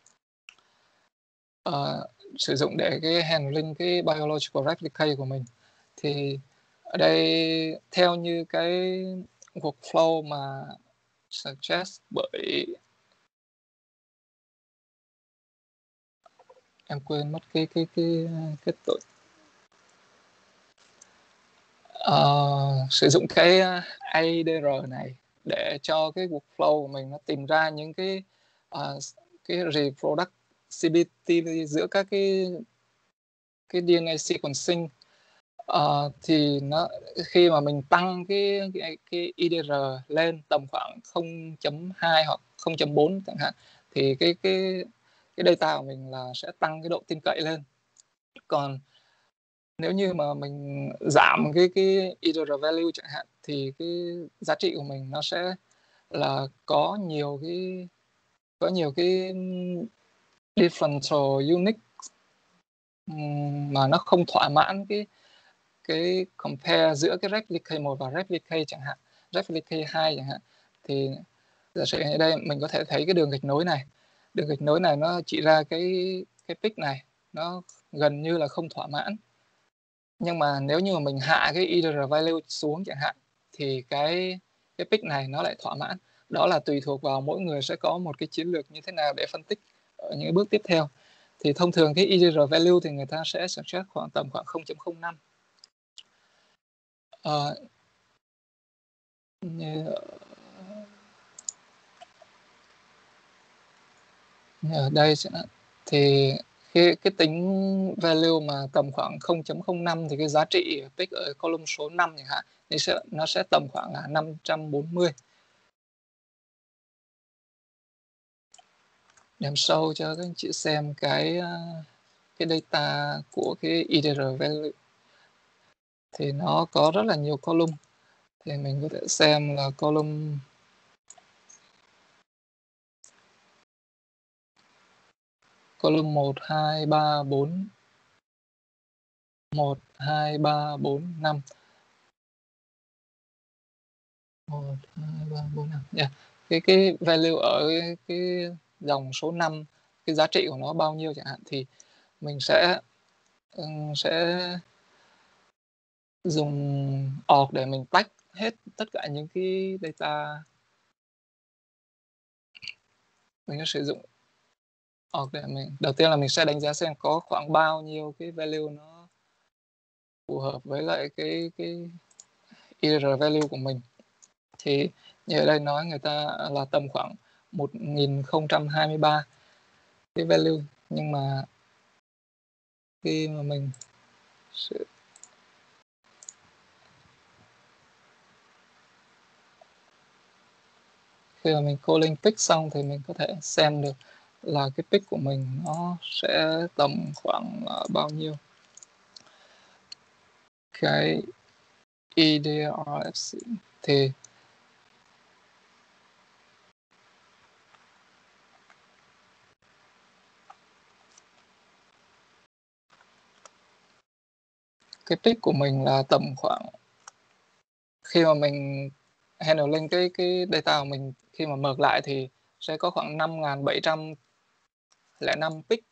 uh, sử dụng để cái handling cái biological replicate của mình. Thì ở đây theo như cái workflow mà suggest bởi em quên mất cái cái cái cái tội uh, sử dụng cái a đê rờ này để cho cái workflow của mình nó tìm ra những cái uh, cái reproducibility giữa các cái cái đê en a sequencing. Uh, thì nó khi mà mình tăng cái cái, cái i đê rờ lên tầm khoảng không chấm hai hoặc không chấm bốn chẳng hạn, thì cái cái cái data của mình là sẽ tăng cái độ tin cậy lên. Còn nếu như mà mình giảm cái cái i đê rờ value chẳng hạn thì cái giá trị của mình nó sẽ là có nhiều cái có nhiều cái differential unique mà nó không thỏa mãn cái cái compare giữa cái replicate một và replicate chẳng hạn, replicate hai chẳng hạn. Thì giả sử ở đây mình có thể thấy cái đường gạch nối này, đường gạch nối này nó chỉ ra cái cái pick này nó gần như là không thỏa mãn. Nhưng mà nếu như mà mình hạ cái i đê rờ value xuống chẳng hạn thì cái cái pick này nó lại thỏa mãn. Đó là tùy thuộc vào mỗi người sẽ có một cái chiến lược như thế nào để phân tích ở những bước tiếp theo. Thì thông thường cái i đê rờ value thì người ta sẽ suggest khoảng tầm khoảng không chấm không năm. Uh, như, như ở đây thì cái, cái tính value mà tầm khoảng không chấm không năm thì cái giá trị pick ở column số năm chẳng hạn thì sẽ, nó sẽ tầm khoảng là năm trăm bốn mươi. Điểm sâu cho các anh chị xem cái cái data của cái i đê rờ value thì nó có rất là nhiều column. Thì mình có thể xem là column column một, hai, ba, bốn, một, hai, ba, bốn, năm. một, hai, ba, bốn, năm. Yeah. Cái cái value ở cái, cái dòng số năm, cái giá trị của nó bao nhiêu chẳng hạn thì mình sẽ sẽ dùng org để mình tách hết tất cả những cái data. Mình sẽ sử dụng org để mình, đầu tiên là mình sẽ đánh giá xem có khoảng bao nhiêu cái value nó phù hợp với lại cái cái error value của mình. Thì như ở đây nói người ta là tầm khoảng một nghìn không trăm hai mươi ba cái value, nhưng mà khi mà mình sử khi mà mình calling pick xong thì mình có thể xem được là cái pick của mình nó sẽ tầm khoảng uh, bao nhiêu. Cái e đê rờ ép xê thì cái pick của mình là tầm khoảng, khi mà mình handling cái cái data của mình, khi mà merge lại thì sẽ có khoảng năm nghìn bảy trăm lẻ năm pick,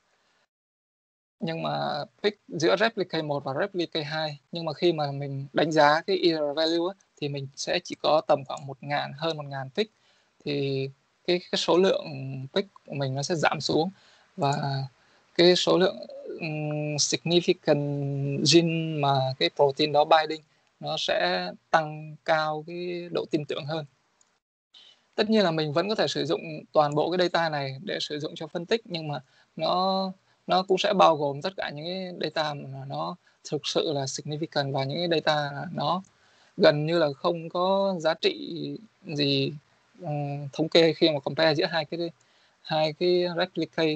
nhưng mà pick giữa replicate một và replicate hai. Nhưng mà khi mà mình đánh giá cái error value á, thì mình sẽ chỉ có tầm khoảng một nghìn, hơn một nghìn pick, thì cái, cái số lượng pick của mình nó sẽ giảm xuống, và cái số lượng um, significant gene mà cái protein đó binding nó sẽ tăng cao cái độ tin tưởng hơn. Tất nhiên là mình vẫn có thể sử dụng toàn bộ cái data này để sử dụng cho phân tích, nhưng mà nó nó cũng sẽ bao gồm tất cả những cái data mà nó thực sự là significant, và những cái data nó gần như là không có giá trị gì um, thống kê khi mà compare giữa hai cái hai cái replicate.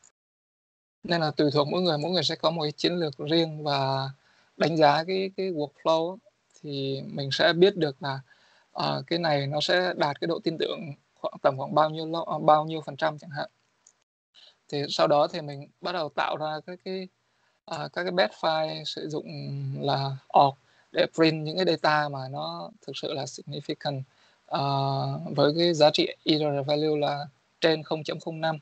Nên là tùy thuộc mỗi người, mỗi người sẽ có một cái chiến lược riêng, và đánh giá cái cái workflow thì mình sẽ biết được là uh, cái này nó sẽ đạt cái độ tin tưởng khoảng tầm khoảng bao nhiêu bao nhiêu phần trăm chẳng hạn. Thì sau đó thì mình bắt đầu tạo ra các cái uh, các cái batch file sử dụng là org để print những cái data mà nó thực sự là significant uh, với cái giá trị error value là trên không chấm không năm.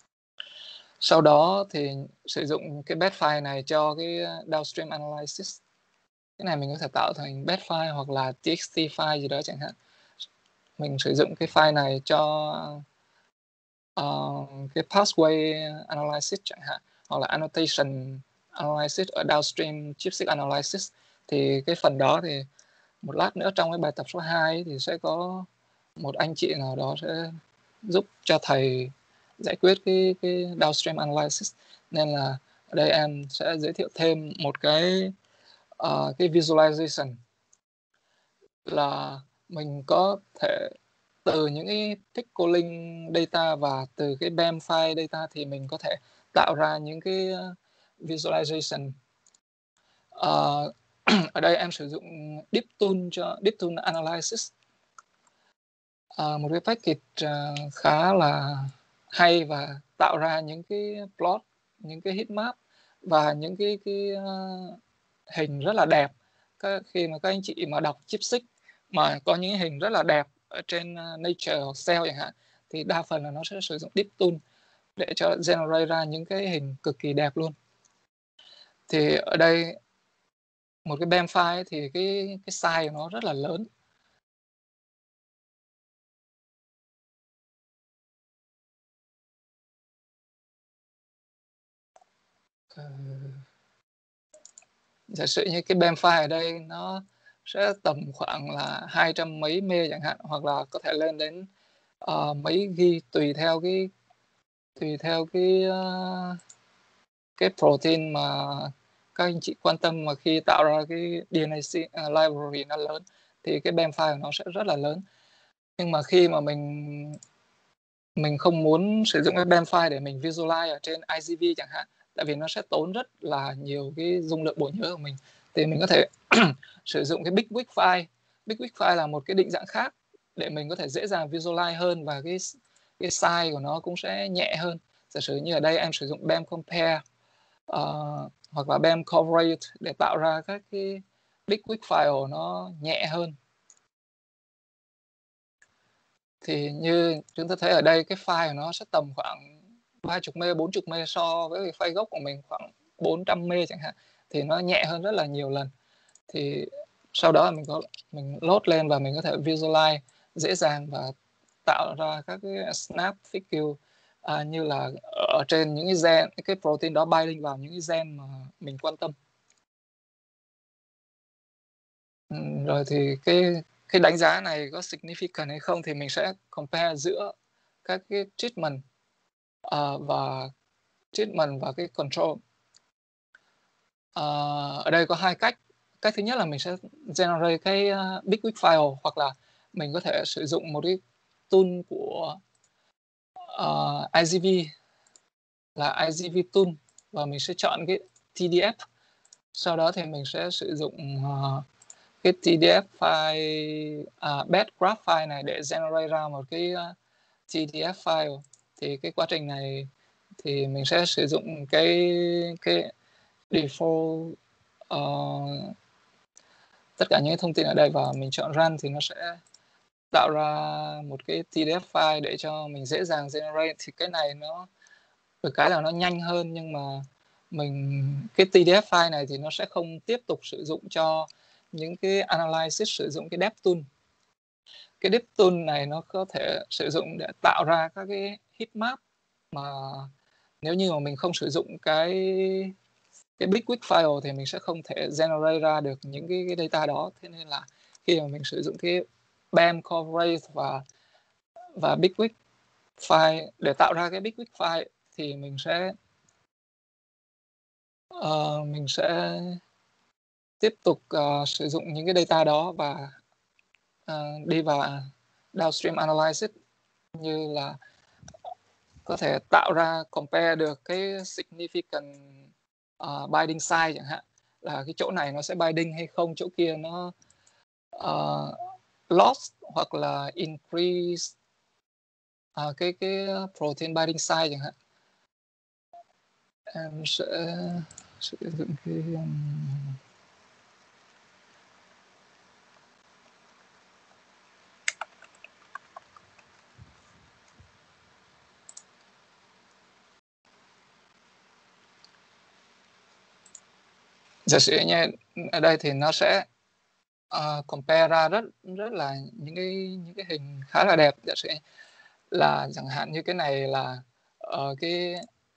Sau đó thì sử dụng cái batch file này cho cái downstream analysis. Cái này mình có thể tạo thành batch file hoặc là txt file gì đó chẳng hạn. Mình sử dụng cái file này cho uh, cái pathway analysis chẳng hạn, hoặc là annotation analysis ở downstream chipset analysis. Thì cái phần đó thì một lát nữa trong cái bài tập số hai ấy, thì sẽ có một anh chị nào đó sẽ giúp cho thầy giải quyết cái, cái downstream analysis. Nên là ở đây em sẽ giới thiệu thêm một cái uh, cái visualization, là mình có thể từ những cái pick calling data và từ cái B E M file data thì mình có thể tạo ra những cái visualization. Uh, ở đây em sử dụng DeepTool cho DeepTool Analysis, uh, một cái package uh, khá là hay, và tạo ra những cái plot, những cái heat map và những cái, cái uh, hình rất là đẹp. Các, khi mà các anh chị mà đọc chipsix mà có những hình rất là đẹp ở trên uh, Nature hoặc Cell chẳng hạn, thì đa phần là nó sẽ sử dụng DeepTool để cho generate ra những cái hình cực kỳ đẹp luôn. Thì ở đây một cái B E M file thì cái, cái size của nó rất là lớn. Uh, giả sử như cái B E M file ở đây nó sẽ tầm khoảng là hai trăm mấy mê chẳng hạn, hoặc là có thể lên đến uh, mấy ghi tùy theo cái tùy theo cái uh, cái protein mà các anh chị quan tâm. Mà khi tạo ra cái đê en a uh, library nó lớn thì cái B E M file nó sẽ rất là lớn. Nhưng mà khi mà mình mình không muốn sử dụng cái B E M file để mình visualize ở trên i giê vê chẳng hạn, tại vì nó sẽ tốn rất là nhiều cái dung lượng bộ nhớ của mình, thì mình có thể sử dụng cái Bigwig file. Bigwig file là một cái định dạng khác để mình có thể dễ dàng visualize hơn, và cái cái size của nó cũng sẽ nhẹ hơn. Giả sử như ở đây em sử dụng B E M compare uh, hoặc là B E M correlate để tạo ra các cái Bigwig file nó nhẹ hơn. Thì như chúng ta thấy ở đây cái file của nó sẽ tầm khoảng ba mươi mê, bốn mươi mê, so với cái file gốc của mình khoảng bốn trăm mê chẳng hạn, thì nó nhẹ hơn rất là nhiều lần. thì sau đó mình có mình load lên và mình có thể visualize dễ dàng và tạo ra các cái snap figure à, như là ở trên những cái gen, cái protein đó binding vào những cái gen mà mình quan tâm. Ừ, rồi thì cái cái đánh giá này có significant hay không thì mình sẽ compare giữa các cái treatment uh, và treatment và cái control. Uh, ở đây có hai cách. Cách thứ nhất là mình sẽ generate cái uh, big wig file, hoặc là mình có thể sử dụng một cái tool của uh, I G V là I G V tool, và mình sẽ chọn cái T D F. Sau đó thì mình sẽ sử dụng uh, cái T D F file, uh, bed graph file này để generate ra một cái uh, T D F file. Thì cái quá trình này thì mình sẽ sử dụng cái cái default uh, tất cả những thông tin ở đây và mình chọn run thì nó sẽ tạo ra một cái T D F file để cho mình dễ dàng generate. Thì cái này nó được cái là nó nhanh hơn, nhưng mà mình cái T D F file này thì nó sẽ không tiếp tục sử dụng cho những cái analysis sử dụng cái depth tool. Cái depth tool này nó có thể sử dụng để tạo ra các cái heat map mà nếu như mà mình không sử dụng cái cái big wig file thì mình sẽ không thể generate ra được những cái, cái data đó. Thế nên là khi mà mình sử dụng cái B E M coverage và và big wig file để tạo ra cái big wig file thì mình sẽ uh, mình sẽ tiếp tục uh, sử dụng những cái data đó và uh, đi vào downstream analysis, như là có thể tạo ra compare được cái significant uh, binding site chẳng hạn, là cái chỗ này nó sẽ binding hay không, chỗ kia nó uh, lost hoặc là increase uh, cái cái protein binding site chẳng hạn. Em sẽ sử dụng cái um... giả sử như ở đây thì nó sẽ uh, compare ra rất rất là những cái những cái hình khá là đẹp. Giả sử là chẳng hạn như cái này là uh, cái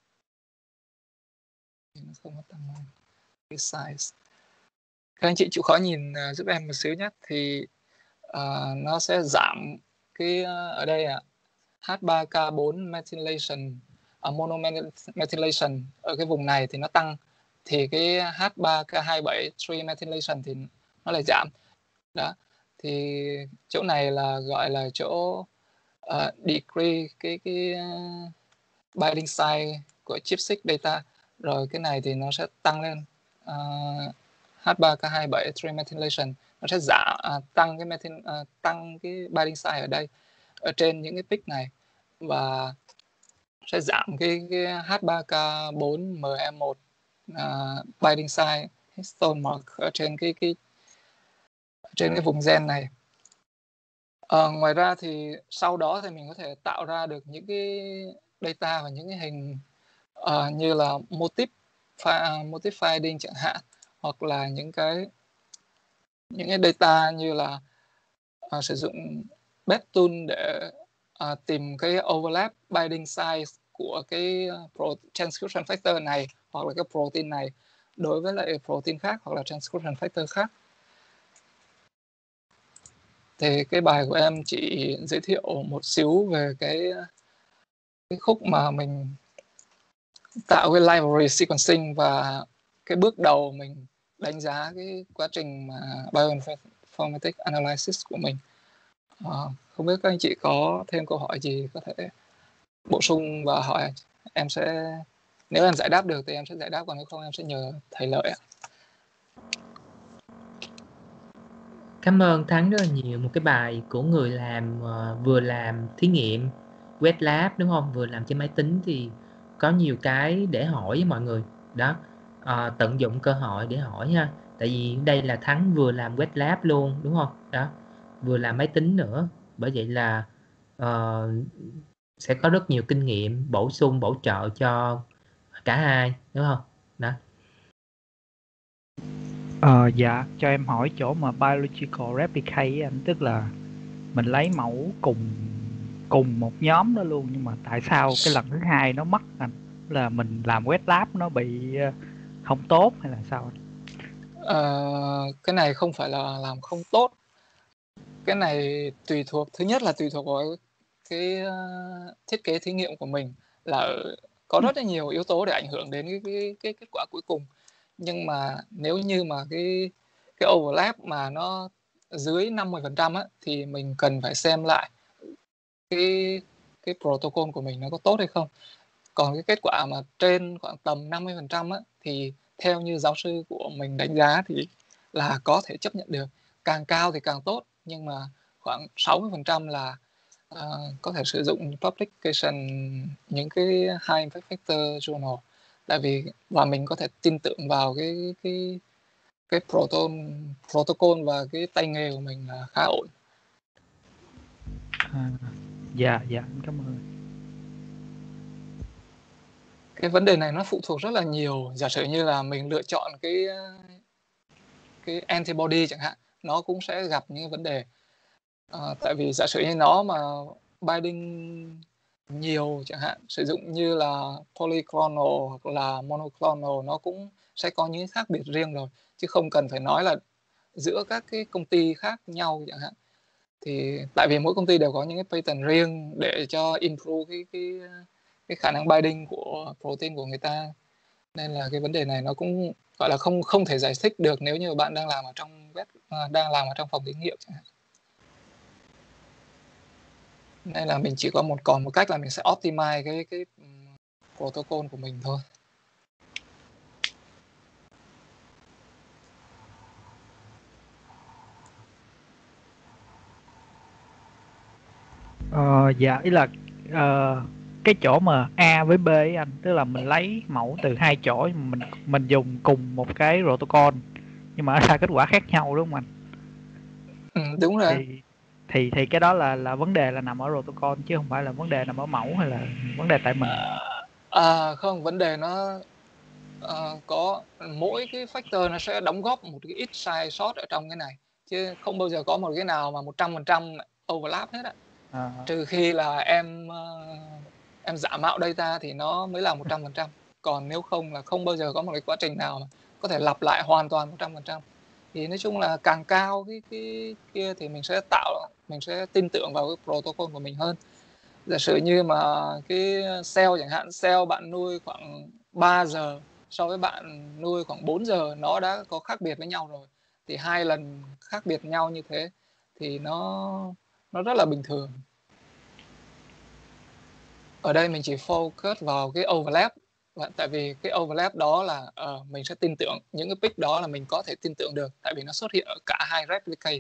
không có tăng cái size. Các anh chị chịu khó nhìn uh, giúp em một xíu nhé. Thì uh, nó sẽ giảm cái uh, ở đây à, H ba K bốn methylation, uh, monomethylation ở cái vùng này thì nó tăng, thì cái H ba K hai bảy trimethylation thì nó lại giảm. Đó, thì chỗ này là gọi là chỗ uh, decrease cái cái uh, binding site của chipstick data. Rồi cái này thì nó sẽ tăng lên uh, H ba K hai bảy trimethylation, nó sẽ giảm uh, tăng cái methyl, uh, tăng cái binding site ở đây ở trên những cái pic này, và sẽ giảm cái, cái H ba K bốn M E một uh, binding site histone mark ở trên cái cái trên cái vùng gen này. À, ngoài ra thì sau đó thì mình có thể tạo ra được những cái data và những cái hình uh, như là motif motif finding chẳng hạn, hoặc là những cái những cái data như là uh, sử dụng bed tool để uh, tìm cái overlap binding size của cái pro transcription factor này hoặc là cái protein này đối với lại protein khác hoặc là transcription factor khác. Thì cái bài của em chỉ giới thiệu một xíu về cái cái khúc mà mình tạo cái library sequencing và cái bước đầu mình đánh giá cái quá trình mà bioinformatics analysis của mình. À, không biết các anh chị có thêm câu hỏi gì có thể bổ sung và hỏi em sẽ, nếu em giải đáp được thì em sẽ giải đáp, còn nếu không em sẽ nhờ thầy Lợi ạ. Cảm ơn Thắng rất là nhiều. Một cái bài của người làm uh, vừa làm thí nghiệm wet lab đúng không, vừa làm trên máy tính thì có nhiều cái để hỏi với mọi người đó. Uh, tận dụng cơ hội để hỏi ha, tại vì đây là Thắng vừa làm wet lab luôn đúng không đó, vừa làm máy tính nữa, bởi vậy là uh, sẽ có rất nhiều kinh nghiệm bổ sung bổ trợ cho cả hai đúng không đó. Ờ, dạ, cho em hỏi chỗ mà biological replicate ấy anh, tức là mình lấy mẫu cùng cùng một nhóm đó luôn, nhưng mà tại sao cái lần thứ hai nó mất anh? Là mình làm wet lab nó bị ờ, không tốt hay là sao anh? Ờ, cái này không phải là làm không tốt, cái này tùy thuộc, thứ nhất là tùy thuộc vào cái uh, thiết kế thí nghiệm của mình, là có rất là nhiều yếu tố để ảnh hưởng đến cái, cái, cái kết quả cuối cùng. Nhưng mà nếu như mà cái cái overlap mà nó dưới năm mươi phần trăm á, thì mình cần phải xem lại cái cái protocol của mình nó có tốt hay không. Còn cái kết quả mà trên khoảng tầm năm mươi phần trăm á, thì theo như giáo sư của mình đánh giá thì là có thể chấp nhận được. Càng cao thì càng tốt, nhưng mà khoảng sáu mươi phần trăm là uh, có thể sử dụng publication những cái high impact factor journal, tại vì và mình có thể tin tưởng vào cái cái cái protocol protocol và cái tay nghề của mình là khá ổn. À, dạ dạ anh cảm ơn. Cái vấn đề này nó phụ thuộc rất là nhiều. Giả sử như là mình lựa chọn cái cái antibody chẳng hạn, nó cũng sẽ gặp những vấn đề. À, tại vì giả sử như nó mà binding nhiều chẳng hạn, sử dụng như là polyclonal hoặc là monoclonal, nó cũng sẽ có những khác biệt riêng rồi, chứ không cần phải nói là giữa các cái công ty khác nhau chẳng hạn. Thì tại vì mỗi công ty đều có những cái patent riêng để cho improve cái cái cái khả năng binding của protein của người ta, nên là cái vấn đề này nó cũng gọi là không không thể giải thích được nếu như bạn đang làm ở trong web, đang làm ở trong phòng thí nghiệm chẳng hạn. Nên là mình chỉ có một còn một cách là mình sẽ optimize cái cái protocol của mình thôi. Ờ, dạ, ý là ờ, cái chỗ mà A với B ấy anh, tức là mình lấy mẫu từ hai chỗ, nhưng mà mình mình dùng cùng một cái protocol nhưng mà ra kết quả khác nhau đúng không anh? Ừ, đúng rồi. Thì thì thì cái đó là là vấn đề là nằm ở protocol chứ không phải là vấn đề nằm ở mẫu hay là vấn đề tại mình. À, không, vấn đề nó uh, có mỗi cái factor nó sẽ đóng góp một cái ít sai sót ở trong cái này, chứ không bao giờ có một cái nào mà một trăm phần trăm overlap hết á. À. Trừ khi là em uh, em giả mạo data thì nó mới là một trăm phần trăm, còn nếu không là không bao giờ có một cái quá trình nào mà có thể lặp lại hoàn toàn một trăm phần trăm. Thì nói chung là càng cao cái cái kia thì mình sẽ tạo mình sẽ tin tưởng vào cái protocol của mình hơn. Giả sử như mà cái cell chẳng hạn, cell bạn nuôi khoảng ba giờ so với bạn nuôi khoảng bốn giờ, nó đã có khác biệt với nhau rồi, thì hai lần khác biệt nhau như thế thì nó nó rất là bình thường. Ở đây mình chỉ focus vào cái overlap, tại vì cái overlap đó là uh, mình sẽ tin tưởng những cái pick đó là mình có thể tin tưởng được, tại vì nó xuất hiện ở cả hai replicate.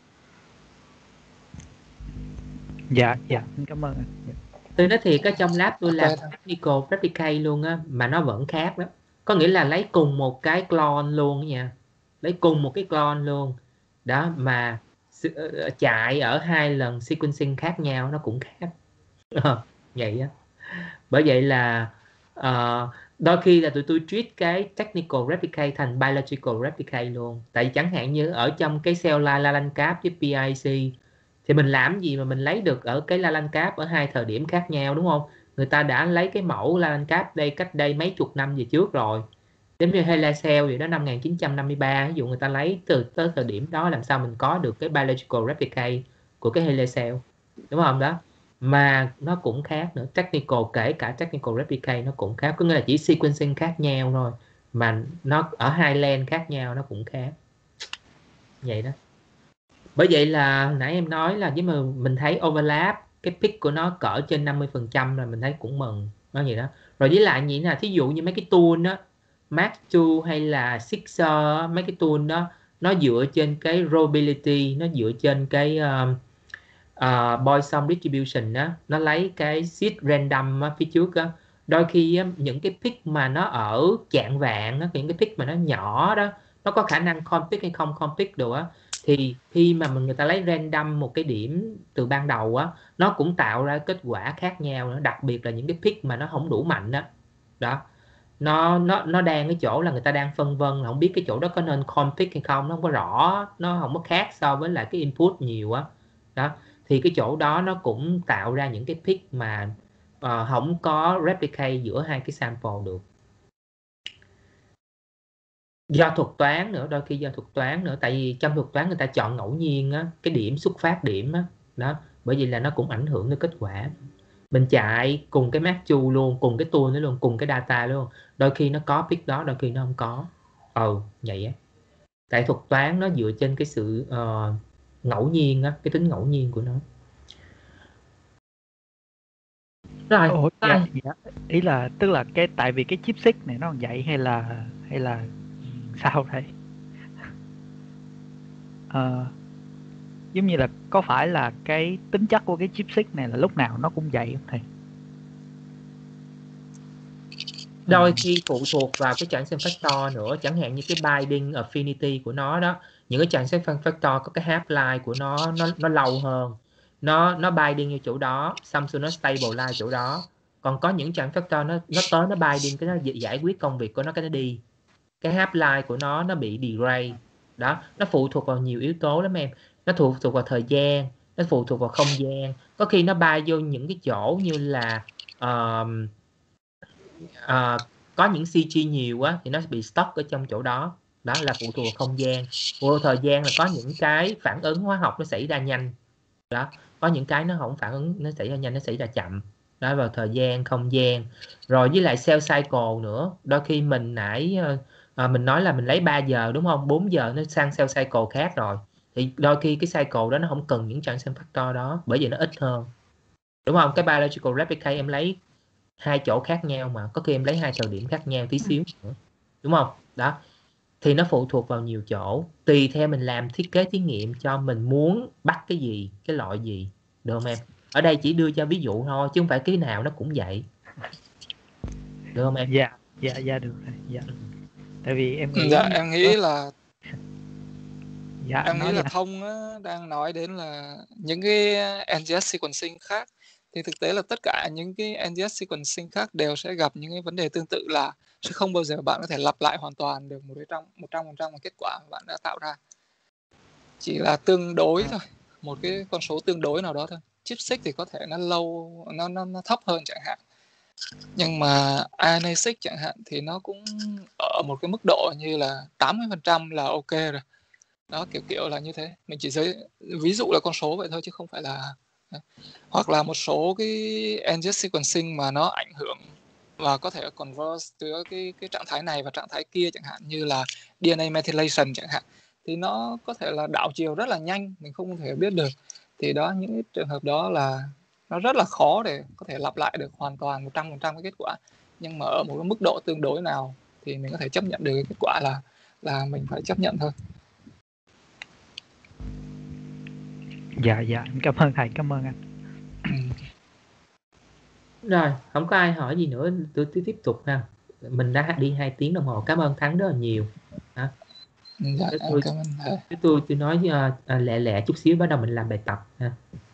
Dạ dạ cảm ơn. Tôi nói thiệt, ở trong lab tôi làm technical replicate luôn á, mà nó vẫn khác đó. Có nghĩa là lấy cùng một cái clone luôn nha, lấy cùng một cái clone luôn đó, mà chạy ở hai lần sequencing khác nhau nó cũng khác. Vậy á. Bởi vậy là uh, đôi khi là tụi tôi treat cái technical replicate thành biological replicate luôn. Tại chẳng hạn như ở trong cái cell line Lalancap với pê i xê thì mình làm gì mà mình lấy được ở cái Lalancap ở hai thời điểm khác nhau, đúng không? Người ta đã lấy cái mẫu Lalancap đây cách đây mấy chục năm về trước rồi, giống như HeLa cell vậy đó, năm một nghìn chín trăm năm mươi ba, ví dụ người ta lấy từ tới thời điểm đó, làm sao mình có được cái biological replicate của cái HeLa cell, đúng không đó? Mà nó cũng khác nữa, technical, kể cả technical replicate nó cũng khác, có nghĩa là chỉ sequencing khác nhau thôi mà nó ở hai len khác nhau nó cũng khác vậy đó. Bởi vậy là nãy em nói là với mà mình thấy overlap cái pick của nó cỡ trên năm mươi phần trăm là mình thấy cũng mừng nó vậy đó. Rồi với lại gì nè, thí dụ như mấy cái tool đó Max hai hay là Sixer, mấy cái tool đó nó dựa trên cái robability, nó dựa trên cái uh, uh, Poisson distribution đó, nó lấy cái seed random á, phía trước á, đôi khi á, những cái pick mà nó ở chạng vạn á, những cái pick mà nó nhỏ đó, nó có khả năng conflict hay không conflict được á, thì khi mà người ta lấy random một cái điểm từ ban đầu á, nó cũng tạo ra kết quả khác nhau nữa, đặc biệt là những cái pick mà nó không đủ mạnh đó. Đó nó nó nó đang cái chỗ là người ta đang phân vân là không biết cái chỗ đó có nên config hay không, nó không có rõ, nó không có khác so với lại cái input nhiều á đó. Thì cái chỗ đó nó cũng tạo ra những cái pick mà uh, không có replicate giữa hai cái sample được, do thuật toán nữa, đôi khi do thuật toán nữa, tại vì trong thuật toán người ta chọn ngẫu nhiên á, cái điểm xuất phát điểm á đó, bởi vì là nó cũng ảnh hưởng đến kết quả. Mình chạy cùng cái match chu luôn, cùng cái tool đó luôn, cùng cái data luôn, đôi khi nó có pick đó, đôi khi nó không có. Ừ vậy á, tại thuật toán nó dựa trên cái sự uh, ngẫu nhiên á, cái tính ngẫu nhiên của nó. Rồi Ủa, dạ, đây. dạ. Ý là tức là cái tại vì cái chipset này nó còn vậy hay là hay là sao thầy? Ờ, giống như là có phải là cái tính chất của cái chipset này là lúc nào nó cũng vậy không thầy? Đôi khi phụ thuộc vào cái transition factor nữa, chẳng hạn như cái binding affinity của nó đó, những cái transition factor có cái half life của nó nó nó lâu hơn, nó nó binding như chỗ đó, xong rồi nó stabilize chỗ đó. Còn có những transition factor nó nó tới nó binding cái nó giải quyết công việc của nó cái nó đi, cái half life của nó nó bị degrade đó. Nó phụ thuộc vào nhiều yếu tố lắm em, nó phụ thuộc vào thời gian, nó phụ thuộc vào không gian, có khi nó bay vô những cái chỗ như là uh, uh, có những xê giê nhiều á thì nó bị stuck ở trong chỗ đó, đó là phụ thuộc vào không gian. Phụ thuộc vào thời gian là có những cái phản ứng hóa học nó xảy ra nhanh đó, có những cái nó không phản ứng, nó xảy ra nhanh, nó xảy ra chậm đó, vào thời gian không gian. Rồi với lại cell cycle nữa, đôi khi mình nãy à, mình nói là mình lấy ba giờ đúng không, bốn giờ nó sang cell cycle khác rồi, thì đôi khi cái cycle đó nó không cần những transition factor đó, bởi vì nó ít hơn đúng không. Cái biological replicate em lấy hai chỗ khác nhau mà, có khi em lấy hai thời điểm khác nhau tí xíu nữa đúng không đó. Thì nó phụ thuộc vào nhiều chỗ, tùy theo mình làm thiết kế thí nghiệm cho mình muốn bắt cái gì, cái loại gì, được không em? Ở đây chỉ đưa cho ví dụ thôi chứ không phải cái nào nó cũng vậy, được không em? Dạ, dạ, dạ được rồi, dạ. Tại vì em nghĩ Dạ em nghĩ là dạ em nghĩ nói là là Thông á, đang nói đến là những cái en giê ét sequencing khác, thì thực tế là tất cả những cái en giê ét sequencing khác đều sẽ gặp những cái vấn đề tương tự, là sẽ không bao giờ bạn có thể lặp lại hoàn toàn được một trăm một trăm phần trăm kết quả mà bạn đã tạo ra, chỉ là tương đối thôi, một cái con số tương đối nào đó thôi. Chipseq thì có thể nó lâu, nó nó, nó thấp hơn chẳng hạn, nhưng mà rờ en a-seq chẳng hạn thì nó cũng ở một cái mức độ như là tám mươi phần trăm là ok rồi đó, kiểu kiểu là như thế. Mình chỉ giới ví dụ là con số vậy thôi chứ không phải là, hoặc là một số cái en giê ét sequencing mà nó ảnh hưởng và có thể converse giữa cái cái trạng thái này và trạng thái kia, chẳng hạn như là đê en a methylation chẳng hạn, thì nó có thể là đảo chiều rất là nhanh, mình không thể biết được. Thì đó, những cái trường hợp đó là nó rất là khó để có thể lặp lại được hoàn toàn một trăm phần trăm cái kết quả, nhưng mà ở một cái mức độ tương đối nào thì mình có thể chấp nhận được cái kết quả là là mình phải chấp nhận thôi. dạ dạ em cảm ơn thầy, cảm ơn anh. Rồi không có ai hỏi gì nữa, tôi tiếp tục ha, mình đã đi hai tiếng đồng hồ, cảm ơn Thắng rất là nhiều hả? Dạ, Tôi, cảm ơn thầy. tôi tôi nói uh, lẹ lẹ chút xíu bắt đầu mình làm bài tập ha.